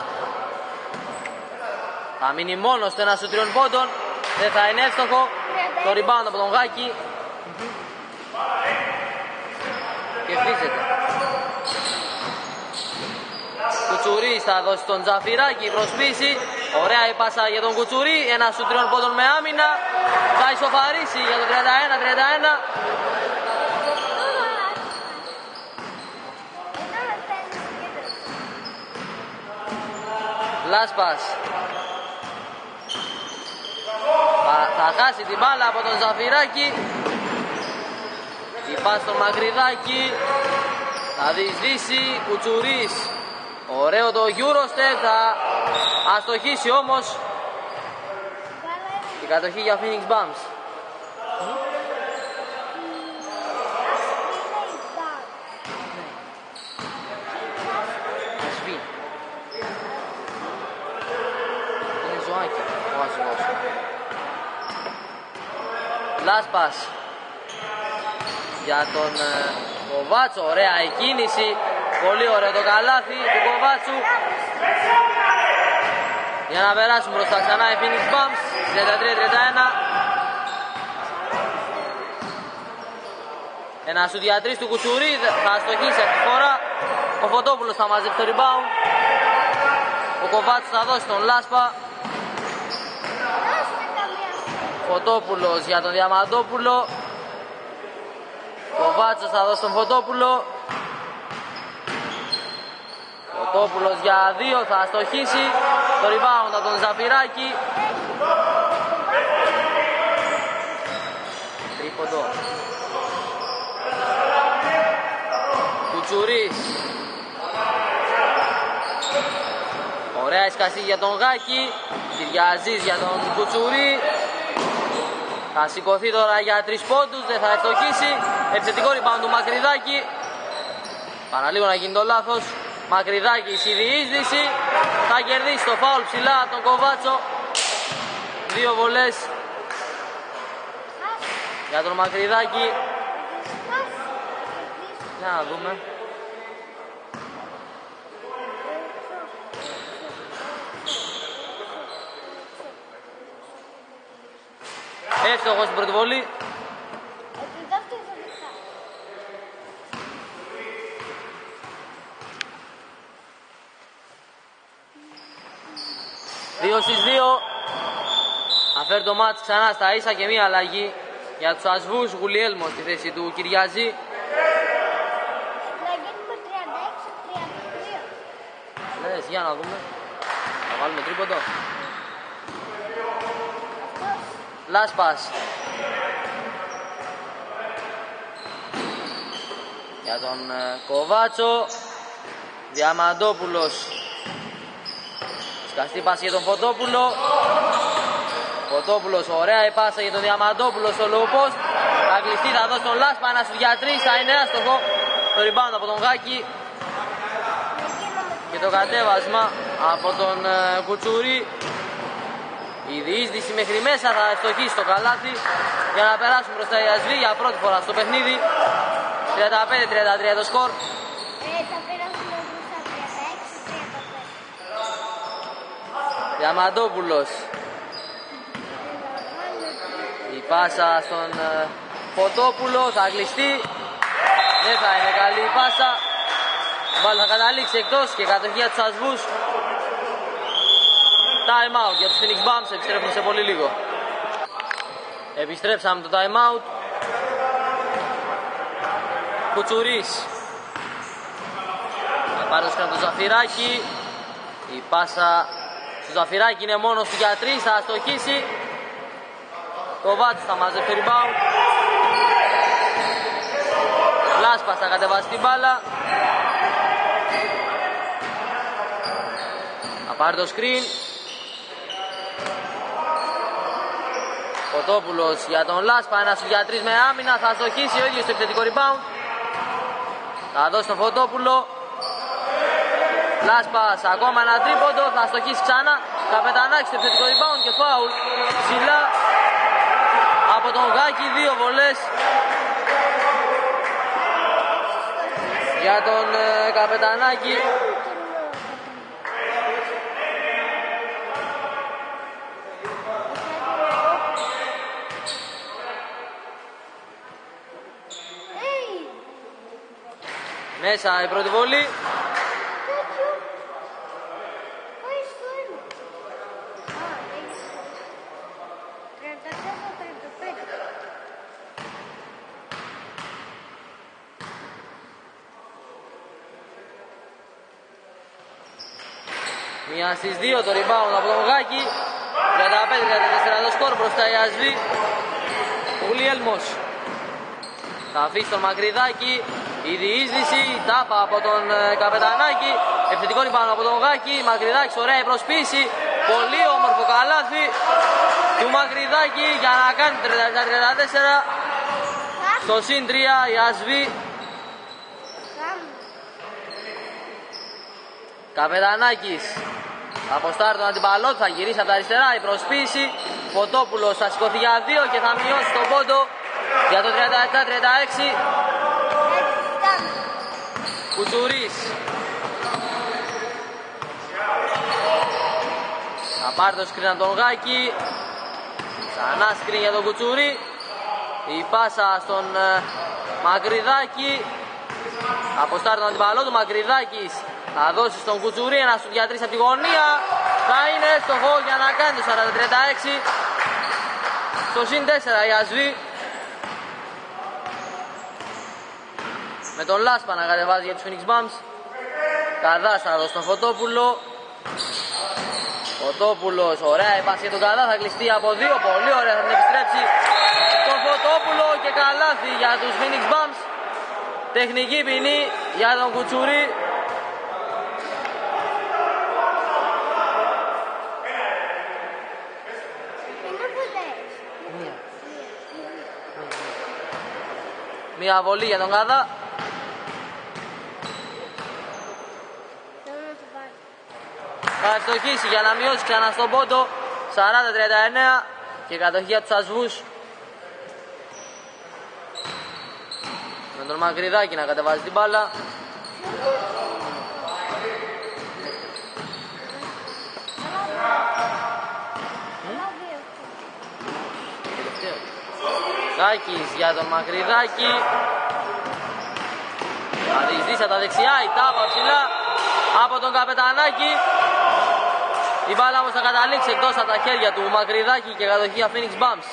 Θα μείνει μόνος στο ένα σου τριών πόντων. Δεν θα είναι εύστοχο. Το rebound από τον Γάκη. Και φύσεται. Κουτσουρί θα δώσει τον Ζαφυράκη. Προσποίηση. Ωραία η πάσα για τον Κουτσουρί. Ένα σου τριών πόντων με άμυνα. Θα ισοφαρίσει για το τριάντα ένα τριάντα ένα. Λάσπας. Θα, θα χάσει την μπάλα από τον Ζαφυράκη. Η πάση στον Μακρυδάκη. Θα διεισδύσει. Κουτσουρής. Ωραίο το Eurostep. Θα αστοχίσει όμως. Η κατοχή για Phoenix Bums. Λάσπας για τον ε, Κοβάτσο. Ωραία η κίνηση. Πολύ ωραίο το καλάθι του Κοβάτσου. Για να περάσουν μπροστά ξανά οι Phoenix Bums. τριάντα τρία τριάντα ένα. Ένα σου διατρής του Κουτσουρί. Θα αστοχίσει αυτή τη φορά. Ο Φωτόπουλος θα μαζέψει το rebound. Ο Κοβάτσος θα δώσει τον Λάσπα. Φωτόπουλος για τον Διαμαντόπουλο. Κοβάτσος θα δώσει τον Φωτόπουλο. Φωτόπουλος για δύο. Θα αστοχίσει. Το rebound από τον Ζαφυράκη. Τρίποντο. Κουτσουρής. Ωραία εσκασί για τον Γάκη. Κυριαζής για τον Κουτσουρί. Θα σηκωθεί τώρα για τρεις πόντους, δεν θα ευστοχίσει. Επιθετικό rebound του Μακρυδάκη. Παραλίγο να γίνει το λάθος. Μακρυδάκης η διείσδυση. Θα κερδίσει το φάουλ ψηλά από τον Κοβάτσο. Δύο βολές για τον Μακρυδάκη. Για να δούμε. Εύστοχος στην πρώτη βολή. δύο στις δύο. Αφέρει το μάτς ξανά στα ίσα και μία αλλαγή για τους Ασβούς. Γουλιέλμος στη θέση του Κυριαζή. Να γίνουμε τριάντα έξι τριάντα τρία. Λες, για να δούμε. Θα βάλουμε τρίποντο. Λάσπας. Για τον ε, Κοβάτσο. Διαμαντόπουλος. Σκαστή πάση για τον Φωτόπουλο. Φωτόπουλος, ωραία η πάσα για τον Διαμαντόπουλο στο low post. Θα κλειστεί, θα δώσει τον Λάσπα, ένα σου για τρεις, θα είναι άστοχο. Το rebound από τον Γάκη. Και το κατέβασμα από τον ε, Κουτσούρη. Η διείσδυση μέχρι μέσα θα ευστοχίσει το καλάθι για να περάσουν μπροστά οι Ασβοί για πρώτη φορά στο παιχνίδι. τριάντα πέντε τριάντα τρία το σκορ. Ε, θα περάσουμε μπροστά τριάντα έξι τριάντα πέντε. Διαμαντόπουλος. Η πάσα στον ε, Φωτόπουλο θα κλειστεί. Δεν θα είναι καλή η πάσα. Η μπάλα θα καταλήξει εκτός και κατοχή για τους Ασβούς. Time out για τους Phoenix Bums. Επιστρέφουμε σε πολύ λίγο. Επιστρέψαμε το time out. Κουτσουρής. Θα πάρει το το Ζαφυράκι. Η πάσα στο Ζαφυράκι είναι μόνος του για τρεις. Θα αστοχίσει. Το Βάτσος θα μαζεύει το rebound. Λάσπας θα κατεβάσει την μπάλα. Θα πάρει το screen. Φωτόπουλος για τον Λάσπα, ένα σου για τρεις με άμυνα. Θα αστοχίσει ο ίδιος στο επιθετικό rebound. Θα δώσει τον Φωτόπουλο. Λάσπας ακόμα ένα τρίποντο. Θα αστοχίσει ξανά. Καπετανάκης στο επιθετικό rebound και φάουλ ψηλά από τον Γάκη. Δύο βολές για τον ε, Καπετανάκη. Μέσα η πρώτη βολή. Μία στις δύο το rebound από τον Γάκη. τριάντα πέντε τριάντα τέσσερα το σκορ μπροστά η Ασβή. Γουλιέλμος θα αφήσει τον Μακρυδάκη. Η διείσδυση, η τάπα από τον ε, Καπετανάκη. Επιθετικό rebound από τον Γάκη. Μακρυδάκης, ωραία η προσποίηση. Πολύ όμορφο καλάθι του Μακρυδάκη για να κάνει τριάντα τριάντα τέσσερα. Στο συν τρία η Ασβή. Καπετανάκης από στάρ τον αντιπαλό, θα γυρίσει από τα αριστερά. Η προσποίηση. Φωτόπουλος θα σηκωθεί για δύο και θα μειώσει τον πόντο για το τριάντα επτά τριάντα έξι. Κουτσουρής θα πάρει το σκριν από τον Γάκη. Ξανά σκριν για τον Κουτσουρή. Η πάσα στον uh, Μακρυδάκη. Από στάρ τον αντιπαλό του. Μακρυδάκης θα δώσει στον Κουτσουρή. Ένα σου για τρεις από τη γωνία. Θα είναι έστοχο για να κάνει το σαράντα τριάντα έξι. Στο συν τέσσερα η Ασβή. Με τον Λάσπα να κατεβάζει για τους Phoenix Bums. Καδάς θα δώσει τον Φωτόπουλο. Φωτόπουλος, ωραία η πάση για τον Καδά, θα κλειστεί από δύο. Πολύ ωραία, θα την επιστρέψει τον Φωτόπουλο και καλάθι για τους Phoenix Bums. Τεχνική ποινή για τον Κουτσουρί. Μία βολή για τον Καδά. Θα ευστοχίσει για να μειώσει ξανά στον πόντο. Σαράντα τριάντα εννέα και κατοχή για τους Ασβούς. Με τον Μακρυδάκη να κατεβάζει την μπάλα. Γάκης για τον Μακρυδάκη. Θα διεισδύσει από τα δεξιά, η τάπα ψηλά από τον Καπετανάκη. Η μπάλα όμως θα καταλήξει εκτός από τα χέρια του Μακρυδάκη και κατοχή για Phoenix Bums.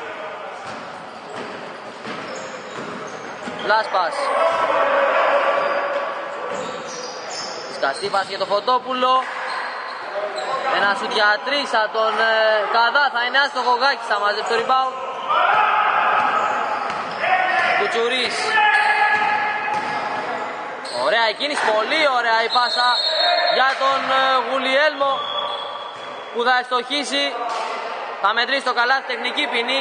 Λάσπας. Σκαστή πάση για το Φωτόπουλο. Ένα σουτ για τρεις από τον ε, Καδά, θα είναι άστοχο ο Γάκης, θα μαζέψει το rebound. Κουτσουρής. Ωραία η κίνηση, πολύ ωραία η πάσα για τον ε, Γουλιέλμο που θα ευστοχίσει, θα μετρήσει το καλάθι, τεχνική ποινή.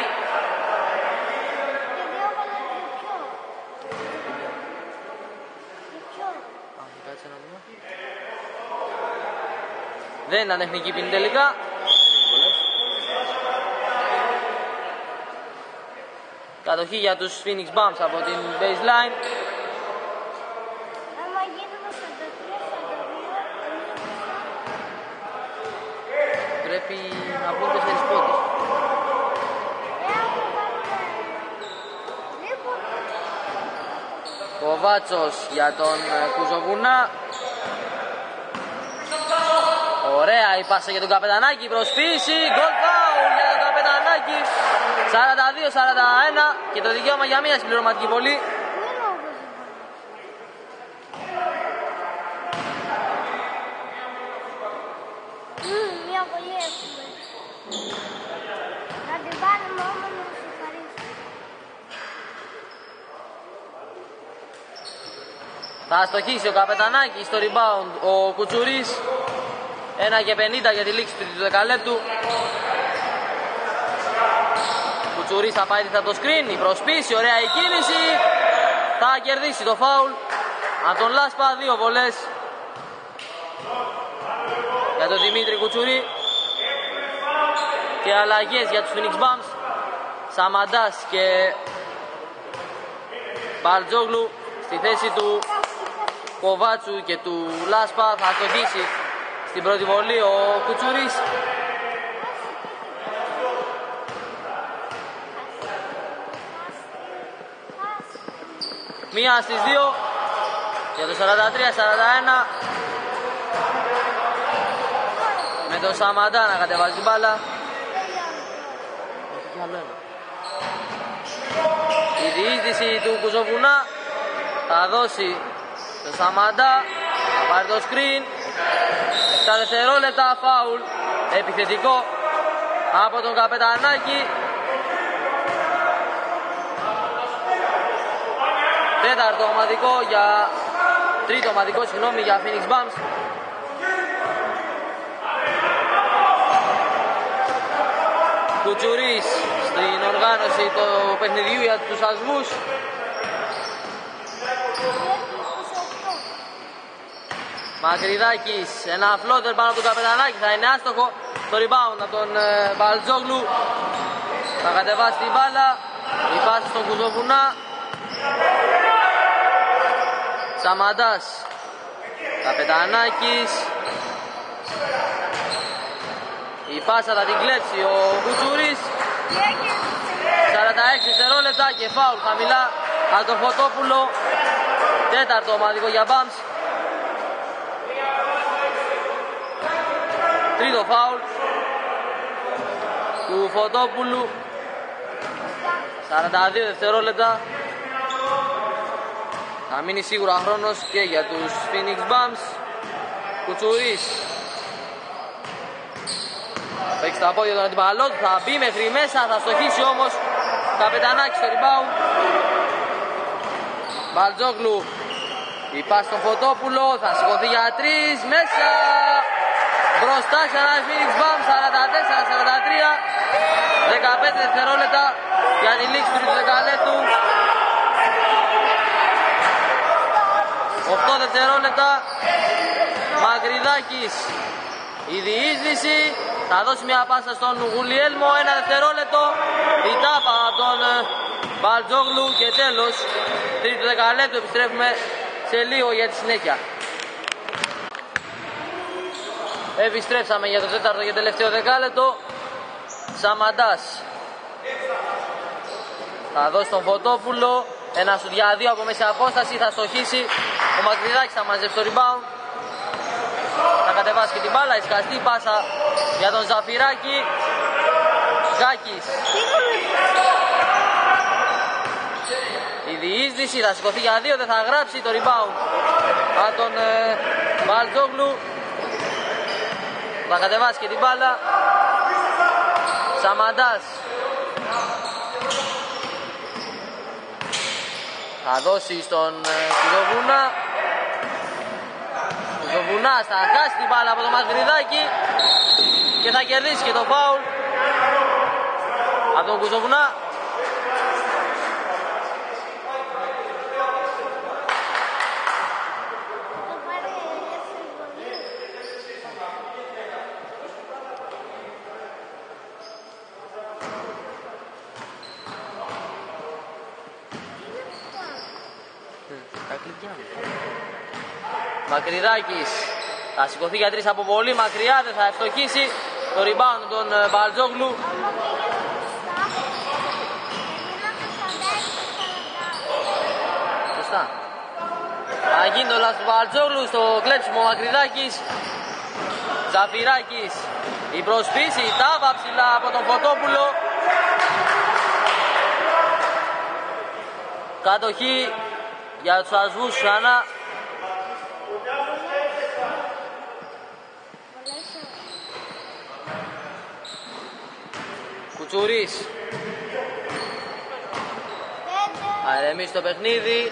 Δεν ήταν τεχνική ποινή τελικά. Κατοχή για τους Phoenix Bums από την baseline. Πρέπει να βγουν τέσσερις πόντες. Κοβάτσος για τον Κουζοβουνά. Ωραία η πάσα για τον Καπετανάκη, προσποίηση, γκολ φάουλ για τον Καπετανάκη. σαράντα δύο σαράντα ένα και το δικαίωμα για μια συμπληρωματική βολή. Μια βολή έχουμε. Να την βάλουμε όμως να μας ευχαρίσει. Θα αστοχίσει ο Καπετανάκης στο rebound ο Κουτσουρής. ένα και πενήντα για τη λήξη του δεκαλέπτου. Κουτσουρής θα πάει, θα το screen, η προσπίση, ωραία η κίνηση. Θα κερδίσει το φάουλ από τον Λάσπα, δύο βολές για τον Δημήτρη Κουτσουρή. Και αλλαγές για τους Phoenix Bums. Σαμαντάς και Μπαλτζόγλου στη θέση του Κοβάτσου και του Λάσπα. Θα αστοχίσει στην πρώτη βολή ο Κουτσουρής. Μία στις δύο για το σαράντα τρία σαράντα ένα. Με τον Σαμαντά να κατεβάζει την μπάλα. Η διείσδυση του Κουζοβουνά θα δώσει το Σαμαντά, θα πάρει το screen. Στα δευτερόλεπτα φάουλ επιθετικό από τον Καπετανάκη. Τέταρτο ομαδικό για τρίτο ομαδικό συγγνώμη για Phoenix Bums. Κουτσουρής στην οργάνωση του παιχνιδιού για τους ασμούς. Μακρυδάκης, ένα φλότερ πάνω από τον Καπετανάκη, θα είναι άστοχο. Το rebound από τον ε, Μπαλτζόγλου. Θα κατεβάσει την μπάλα. Η πάση στον Κουζοβουνά. Σαμαντάς. Καπετανάκης. Η πάσα θα την κλέψει ο Κουτσουρής. σαράντα έξι δευτερόλεπτα και φάουλ χαμηλά από τον Φωτόπουλο. Τέταρτο ομαδικό για Bums. Τρίτο φάουλ του Φωτόπουλου. σαράντα δύο δευτερόλεπτα. Θα μείνει σίγουρα χρόνος και για τους Phoenix Bums. Κουτσουρής. Παίξει τα πόδια τον αντιπαλό του, θα μπει μέχρι μέσα, θα στοχίσει όμως. Καπετανάκης στο rebound. Μπαλτζόγλου. Η πάση στον Φωτόπουλο, θα σηκωθεί για τρεις, μέσα. Μπροστά ξανά οι Phoenix Bums, σαράντα τέσσερα σαράντα τρία. δεκαπέντε δευτερόλεπτα για τη λήξη του δεκαλέπτου. οκτώ δευτερόλεπτα. Μακρυδάκης. Η διείσδυση. Θα δώσει μια πάσα στον Γουλιέλμο. Ένα δευτερόλεπτο. Η τάπα από τον Μπαλτζόγλου. Και τέλος. Τρίτο δεκαλέπτο. Επιστρέφουμε σε λίγο για τη συνέχεια. Επιστρέψαμε για το τέταρτο και τελευταίο δεκάλεπτο. Σαμαντάς. Θα δώσει τον Φωτόπουλο. Ένα σου για δύο από μέση απόσταση. Θα στοχίσει. Ο Μακρυδάκης θα μαζέψει το rebound. Θα κατεβάσει και την μπάλα. Ισκαστή πάσα για τον Ζαφυράκη. Γκάκης. Η διείσδυση θα σηκωθεί για δύο, δεν θα γράψει το rebound από τον ε, Μπαλτζόγλου. Θα κατεβάσει και την μπάλα. Σαμαντάς. Θα δώσει στον ε, Κουζοβούνα. Κουζοβουνάς θα χάσει την μπάλα από το Μακρυδάκι και θα κερδίσει και το φάουλ από τον Κουζοβουνά. Μακρυδάκης θα σηκωθεί για τρεις από πολύ μακριά, δεν θα ευστοχίσει. Το rebound τον Μπαλτζόγλου. Σωστά. Θα γίνει το λάθος του Μπαλτζόγλου στο κλέψιμο ο Μακρυδάκης. Ζαφυράκης. Η προσποίηση, η τάβα ψηλά από τον Φωτόπουλο. Κατοχή για τους ασβούς ξανά. Κουτσουρής. Αρεμείς το παιχνίδι.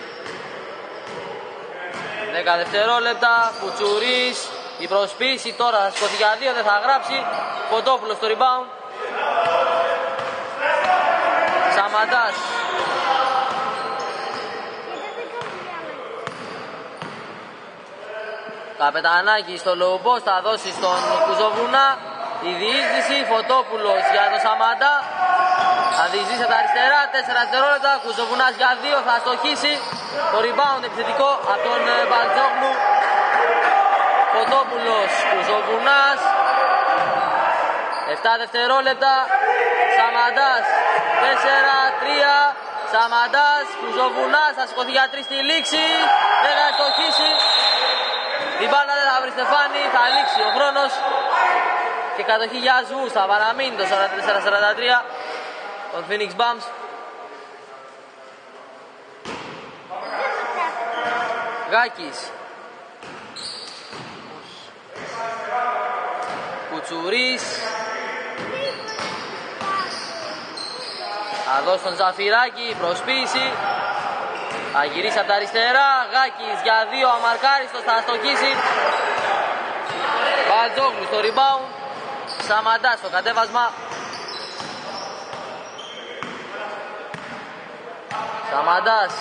δέκα δευτερόλεπτα. Κουτσουρής. Η προσποίηση τώρα θα σηκωθεί για δύο, δεν θα γράψει. Φωτόπουλος στο rebound. Σαμαντάς. Καπετανάκη στο low post θα δώσει στον Κουζοβούνα. Η διείσδυση, Φωτόπουλος για τον Σαμαντά. Θα διεισδύσει από τα αριστερά, τέσσερα δευτερόλεπτα. Κουζοβουνάς για δύο, θα στοχίσει. Το rebound επιθετικό από τον Μπαλτζόγλου. Φωτόπουλος, Κουζοβουνάς. επτά δευτερόλεπτα. Σαμαντάς, τέσσερα τρία. Σαμαντάς, Κουζοβουνάς, θα σηκωθεί για τρεις στη λήξη. Δεν θα στοχίσει. Την μπάλα δεν θα βρει Στεφάνη, θα λήξει ο χρόνος. Και κατοχή για Ασβούς, θα παραμείνει το σαράντα τέσσερα σαράντα τρία των Phoenix Bums. Γκάκης. Κουτσουρής. Θα δώσει τον Ζαφυράκη, προσποίηση. Θα γυρίσει από τα αριστερά. Γκάκης για δύο, αμαρκάριστος, θα στοχίσει. Μπαλτζόγλου στο rebound. Σαμαντάς στο κατέβασμα. Σαμαντάς.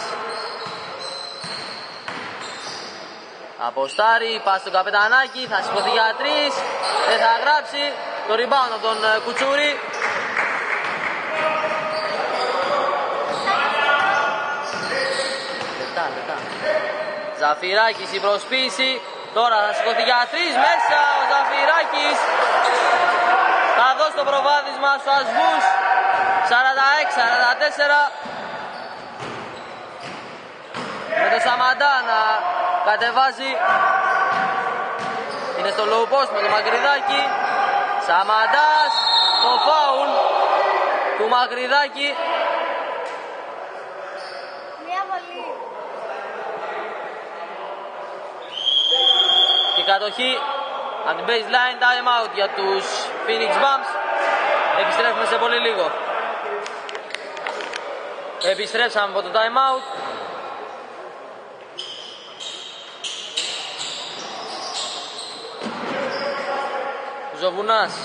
Αποστάρι, πας στον Καπετανάκη, θα σηκωθεί για τρεις. Δεν θα γράψει. Το rebound από τον Κουτσούρη. Λεπτά, λεπτά. Ζαφυράκης η προσποίηση. Τώρα θα σηκωθεί για τρεις, μέσα ο Ζαφυράκης. Θα δώσει το προβάδισμα στους Ασβούς. σαράντα έξι σαράντα τέσσερα. Με το Σαμαντά να κατεβάζει. Είναι στο low post με το Μακρυδάκι. Σαμαντάς. Το φάουλ του Μακρυδάκι. Μια βολή. Και κατοχή από την baseline, time out για τους Phoenix Bums. Επιστρέφουμε σε πολύ λίγο. Επιστρέψαμε από το time out. Ζοβουνάς.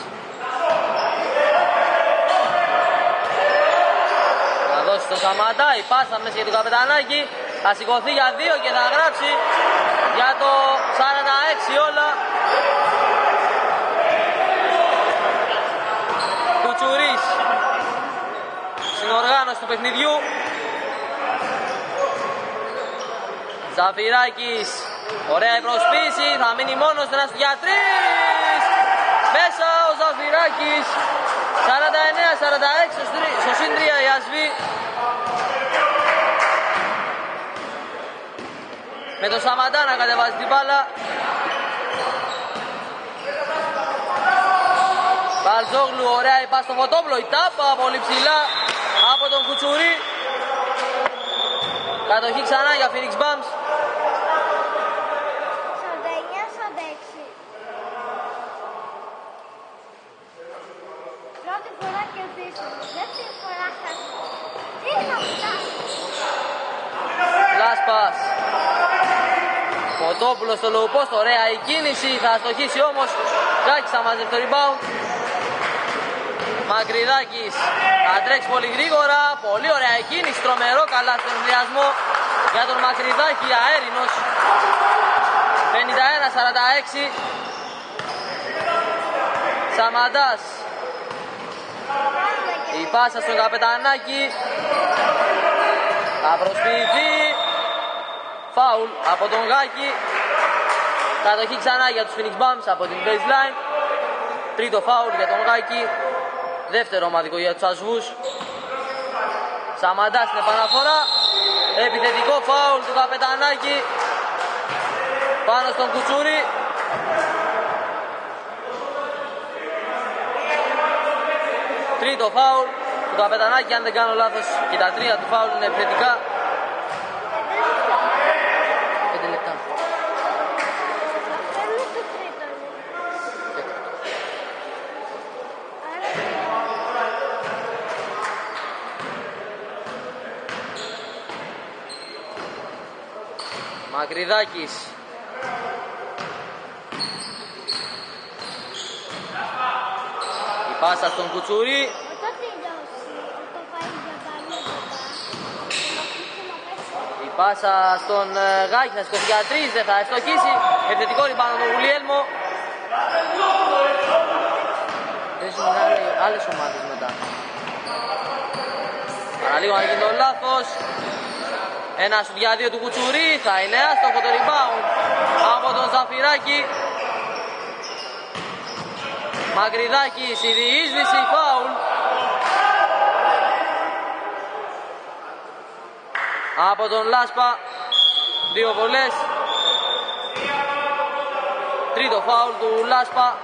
Θα δώσει το Σαμαντά, η πάσα μέσα για τον Καπετανάκη. Θα σηκωθεί για δύο και θα γράψει για το σαράντα έξι όλα. Κουτσουρής. Συνοργάνωση του παιχνιδιού. Ζαφυράκης. Ωραία η προσποίηση. Θα μείνει μόνος του για τρεις. Μέσα ο Ζαφυράκης. σαράντα εννέα σαράντα έξι στο συν τρία η Ασβή. Με το Σαμαντά να κατεβάζει την μπάλα. Μπαλτζόγλου, ωραία η πάση στο Φωτόπουλο, η τάπα πολύ ψηλά από τον Κουτσουρί. Κατοχή ξανά για Phoenix Bums. σαράντα εννιά σαράντα έξι. Πρώτη φορά κερδίσαμε, δεύτερη φορά χάσαμε. Τι είναι αυτά? Last pass. Φωτόπουλος στο low post, ωραία η κίνηση, θα αστοχίσει όμως. Γκάκης θα μαζεύει το rebound. Μακρυδάκης θα τρέξει πολύ γρήγορα, πολύ ωραία η κίνηση, τρομερό καλά στον εμφυλιασμό για τον Μακρυδάκη, αέρινος. πενήντα ένα σαράντα έξι. Σαμαντάς. Η πάσα στον Καπετανάκη. Θα προσποιηθεί. Φάουλ από τον Γάκη. Κατοχή ξανά για τους Phoenix Bums από την baseline. Τρίτο φάουλ για τον Γάκη. Δεύτερο ομαδικό για τους Ασβούς. Σαμαντάς στην επαναφορά. Επιθετικό φάουλ του Καπετανάκη πάνω στον Κουτσούρη. Τρίτο φάουλ του Καπετανάκη, αν δεν κάνω λάθος, και τα τρία του φάουλ είναι επιθετικά. Πέντε λεπτά. Μακρυδάκης. Η πάσα στον Κουτσούρη. Η πάσα στον Γάκη θα σηκωθεί για τρεις, δεν θα ευστοχίσει. Επιθετικό ριμπάνω τον Γουλιέλμο. Παίζουν άλλες ομάδες μετά. Παραλίγο να γίνει το λάθος. Ένα σου για δύο του Κουτσουρί, θα είναι άστοχο το rebound από τον Ζαφυράκη. Μακρυδάκης, η διείσδυση, φάουλ από τον Λάσπα. Δύο βολές. Τρίτο φάουλ του Λάσπα.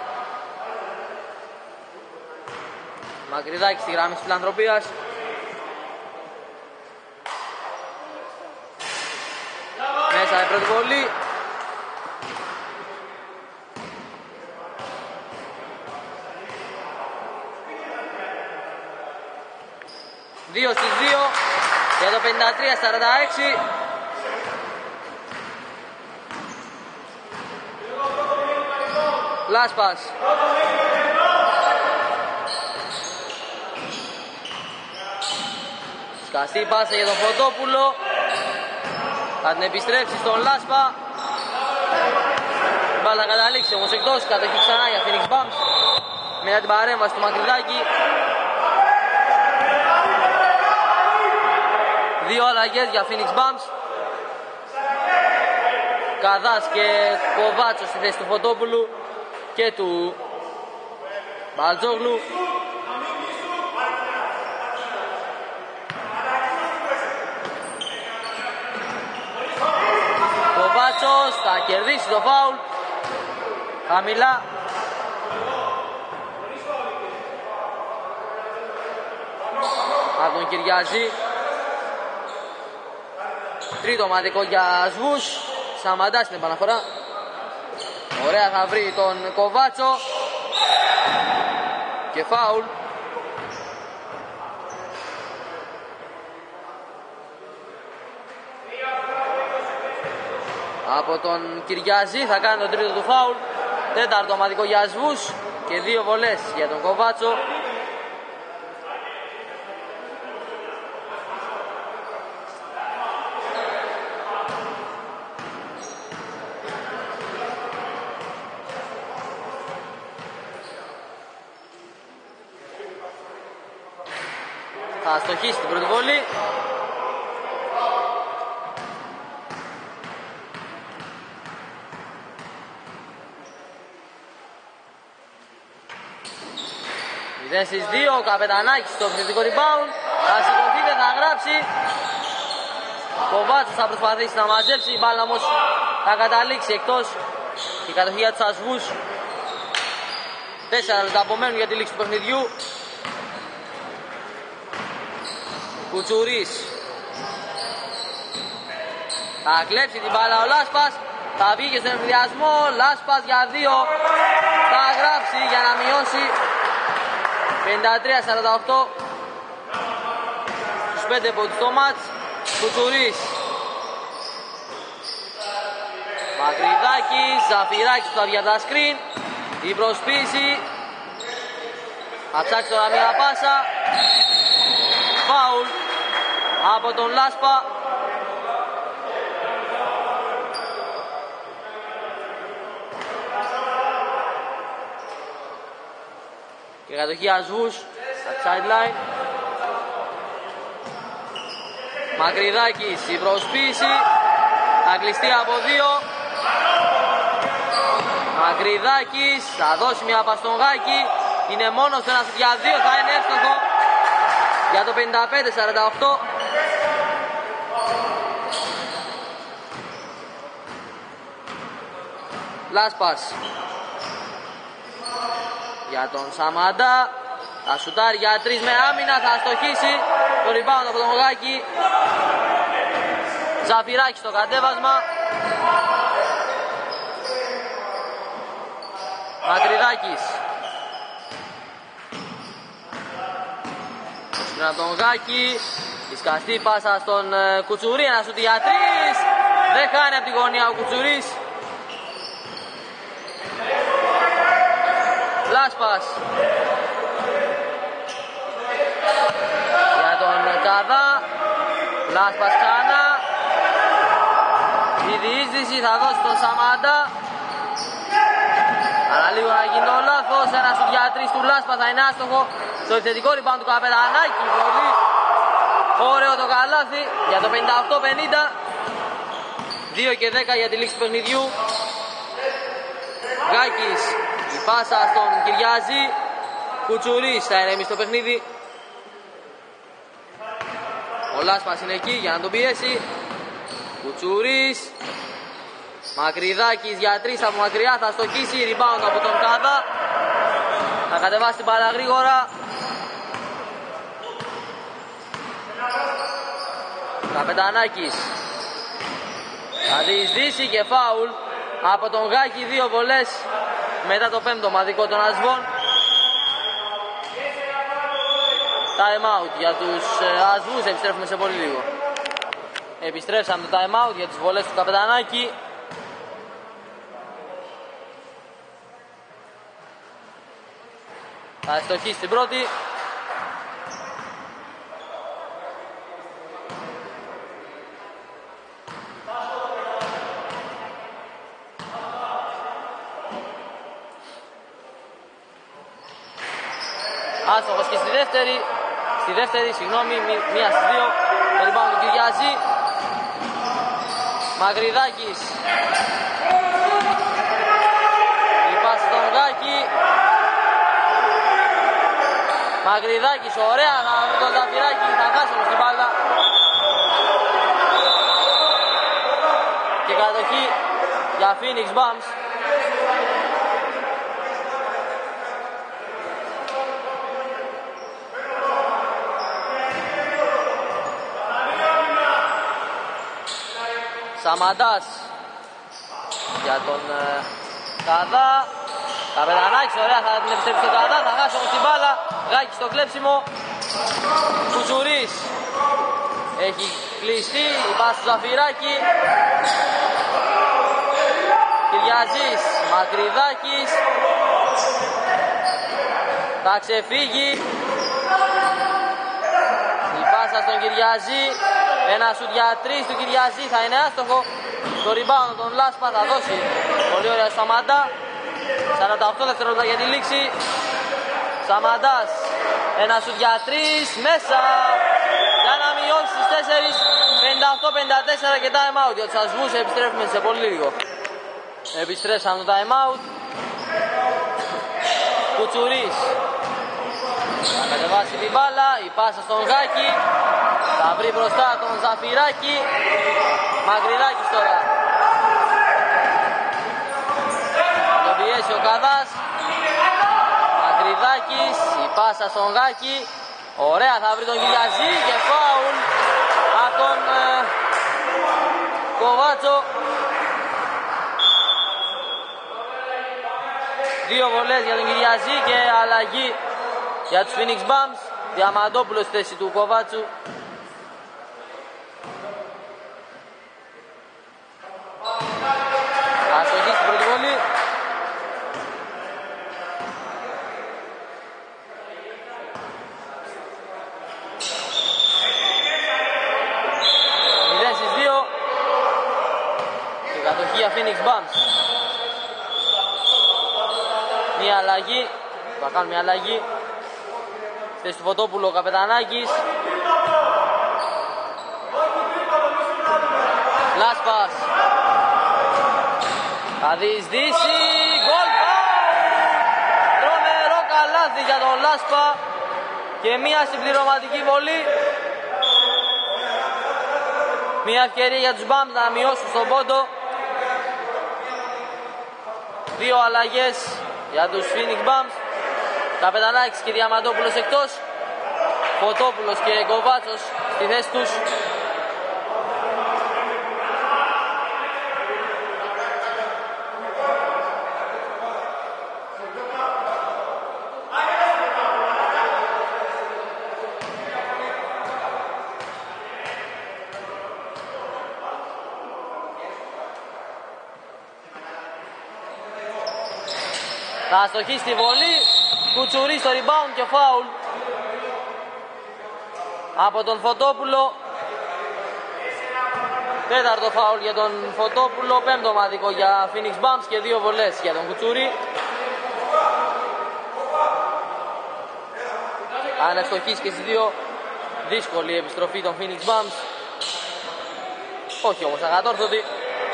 Μακρυδάκης στη γραμμή της φιλανθρωπίας. Μέσα η πρώτη βολή. Δύο στις δύο για το πενήντα τρία σαράντα έξι. Λάσπας. Σκαστή πάσα για τον Φωτόπουλο. Θα την επιστρέψει στον Λάσπα. Η μπάλα καταλήξει όμως εκτός. Κατοχή ξανά για Phoenix Bums μετά την παρέμβαση του Μακρυδάκη. Δύο αλλαγές για Phoenix Bums. Καδάς και Κοβάτσος στη θέση του Φωτόπουλου και του Μπαλτζόγλου. Κοβάτσος θα κερδίσει το φάουλ. Χαμηλά. Από τον Κυριαζή. Τρίτο ομαδικό για Σβούς. Σαμαντά στην επαναφορά. Ωραία, θα βρει τον Κοβάτσο. Και φάουλ. Από τον Κυριαζή θα κάνει τον τρίτο του φάουλ. Τέταρτο ομαδικό για Σβούς. Και δύο βολές για τον Κοβάτσο. Θα αστοχίσει την πρώτη βολή. μηδέν στις δύο, ο Καπετανάκης στο επιθετικό rebound. Θα σηκωθεί, δεν θα γράψει. Κοβάτσος θα προσπαθήσει να μαζέψει, η μπάλα όμως θα καταλήξει εκτός. Η κατοχή για τους Ασβούς. Τέσσερα λεπτά απομένουν για τη λήξη του παιχνιδιού. Κουτσουρής. Θα κλέψει την μπάλα ο Λάσπας. Θα βγει και στον εμβιασμό. Λάσπας για δύο. Θα γράψει για να μειώσει. πενήντα τρία σαράντα οκτώ. Στους πέντε πόντους το μάτς. Κουτσουρής. Μακρυδάκης. Ζαφυράκης στο αδιατά σκριν. Η προσποίηση. Θα ψάξει τώρα μια πάσα. Φάουλ από τον Λάσπα. Και κατοχή Ασβούς στα sideline. Μακρυδάκης, η προσποίηση. Θα κλειστεί από δύο. Μακρυδάκης θα δώσει μια παστογάκι. Είναι μόνος του, ένας για δύο, θα είναι εύστοχο για το πενήντα πέντε σαράντα οκτώ. Λάσπας για τον Σαμαντά. Θα σουτάρει για τρεις με άμυνα, θα αστοχίσει. Το rebound από τον Γάκη. Ζαφυράκη στο κατέβασμα. Μακρυδάκης. Στον τον Γάκη. Η σκαστή πάσα στον uh, Κουτσουρί. Ένα σούτ για τρεις. Δεν χάνει από τη γωνία ο Κουτσουρής. Λάσπας. Για τον Καδά. Λάσπας ξανά. Η διείσδυση θα δώσει τον Σαμαντά. Αλλά λίγο να γίνει το λάθος. Ένα σουτ για τρεις του Λάσπα θα είναι άστοχο. Το επιθετικό rebound του Καπετανάκη. Πολύ ωραίο το καλάθι για το πενήντα οκτώ πενήντα. δύο και δέκα για τη λήξη του παιχνιδιού. Γκάκης. Η πάσα στον Κυριάζη. Κουτσουρής θα ηρεμήσει το παιχνίδι. Ο Λάσπας είναι εκεί για να τον πιέσει. Κουτσουρής. Μακρυδάκης για τρεις από μακριά. Θα στοχίσει. Rebound από τον Κάδα. Θα κατεβάσει την μπάλα γρήγορα. Καπετανάκης. Θα διεισδύσει και φάουλ από τον Γάκη. Δύο βολές μετά το πέμπτο μαδικό των Ασβών. Time out για τους Ασβούς. Επιστρέφουμε σε πολύ λίγο. Επιστρέψαμε το time out για τις βολές του Καπετανάκη. Θα στοχίσει την πρώτη. Άστοχος και στη δεύτερη. Στη δεύτερη, συγγνώμη, μία στις δύο. Το rebound του Κυριάζη. Μακρυδάκης. Η πάση στον Γάκη. Μακρυδάκης, ωραία, να βρει τον Ζαφυράκη, θα χάσει όμως την μπάλα. Και κατοχή για Phoenix Bums. Σαμαντάς για τον ε, Καδά. Καπετανάκης, ωραία, θα την επιστρέψει στον Καδά, θα χάσει όμως την μπάλα. Γάκη στο κλέψιμο. Κουτσουρής έχει κλειστεί, η πάση του Ζαφυράκη. Κυριαζής, Μακρυδάκης. Θα ξεφύγει. Η πάσα στον Κυριαζή. Ένα σουτ για τρεις του Κυριαζή, θα είναι άστοχο. Το rebound τον Λάσπα θα δώσει. Πολύ ωραία Σαμαντά. σαράντα οκτώ δευτερόλεπτα για τη λήξη. Σαμαντάς. Ένα σουτ για τρεις. Μέσα. Για να μειώσει στις τέσσερις. πενήντα οκτώ πενήντα τέσσερα και time out. Για τους Ασβούς επιστρέφουμε σε πολύ λίγο. Επιστρέψαμε το time out. Κουτσουρής. Θα κατεβάσει την μπάλα. Η πάσα στον Γάκη. Θα βρει μπροστά τον Ζαφυράκη. Μακρυδάκης τώρα. Θα τον πιέσει ο Καδάς. Μαυριδάκης, η πάσα στον Γάκη. Ωραία, θα βρει τον Κυριαζή και φάουλ από τον ε, Κοβάτσο. Δύο βολές για τον Κυριαζή και αλλαγή για τους Phoenix Bums. Διαμαντόπουλος στη θέση του Κοβάτσου. Αστοχή στην πρώτη βολή. μηδέν στις δύο. Και κατοχή για Phoenix Bums. Μια αλλαγή. Θα κάνουν μια αλλαγή. Στη θέση του Φωτόπουλου ο Καπετανάκης. Λάσπας. Θα διεισδύσει. Γκολ. Τρομερό καλάθι για τον Λάσπα. Και μια συμπληρωματική βολή. Μια ευκαιρία για τους Bums να μειώσουν στον πόντο. Δύο αλλαγές για τους Phoenix Bums. Καπετανάκης και Διαμαντόπουλος εκτός. Φωτόπουλος και Κοβάτσος στη θέση τους. Θα αστοχεί στη βολή. Κουτσουρί στο rebound και φάουλ από τον Φωτόπουλο. Τέταρτο φάουλ για τον Φωτόπουλο. Πέμπτο ομαδικό για Phoenix Bums και δύο βολές για τον Κουτσουρί. Αν αστοχίσει και στις δύο, δύσκολη η επιστροφή των Phoenix Bums. Όχι όμως ακατόρθωτη.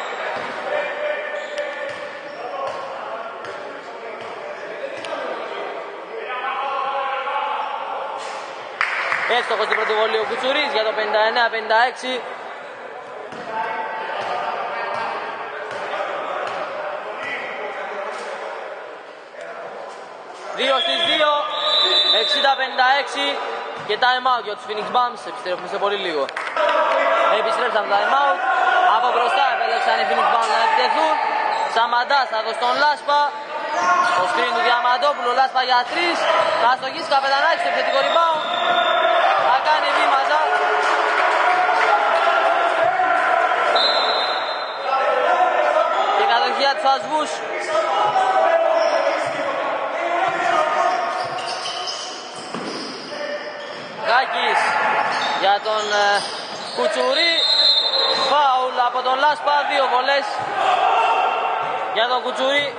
Έστοχος στην πρώτη βολή ο Κουτσουρής για το πενήντα εννέα πενήντα έξι. δύο στις δύο, εξήντα πενήντα έξι και time out για τους Phoenix Bums. Επιστρέφουμε σε πολύ λίγο. Επιστρέψαμε time out. Από μπροστά επέλεξαν οι Phoenix Bums να επιτεθούν. Σαμαντάς θα δώσει τον Λάσπα. Το screen του Διαμαντόπουλου, Λάσπα για τρεις. Θα αστοχίσει Καπετανάκης στο επιθετικό rebound. Θα κάνει βήματα. Και κατοχή τους Ασβούς. Γάκης για τον ε, Κουτσουρί. Φάουλ από τον Λάσπα. Δύο βολές για τον Κουτσουρί.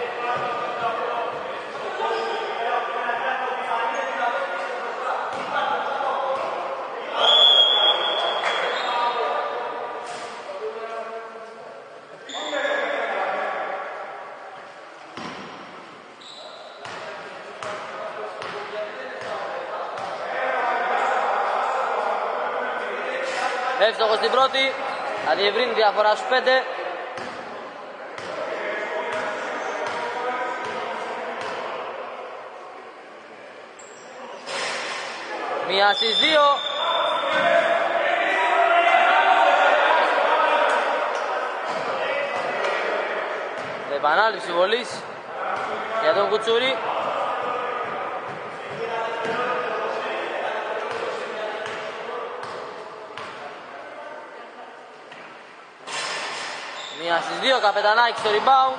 Εύστοχος στην πρώτη, θα διευρύνει διαφορά στους πέντε. Μία στις δύο. Επανάληψη βολής για τον Κουτσουρί. Μία στις δύο, Καπετανάκης στο rebound.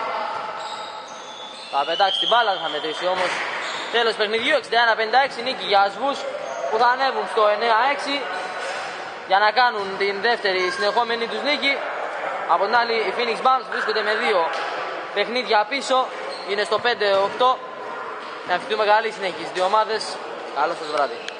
Θα πετάξει την μπάλα, θα μετρήσει όμως. Τέλος παιχνιδιού, εξήντα ένα πενήντα έξι, νίκη για Ασβούς που θα ανέβουν στο εννέα έξι για να κάνουν την δεύτερη συνεχόμενη τους νίκη. Από την άλλη οι Phoenix Bums βρίσκονται με δύο παιχνίδια πίσω, είναι στο πέντε οκτώ. Να ευχηθούμε καλή συνέχεια στις δύο ομάδες. Καλό σας βράδυ.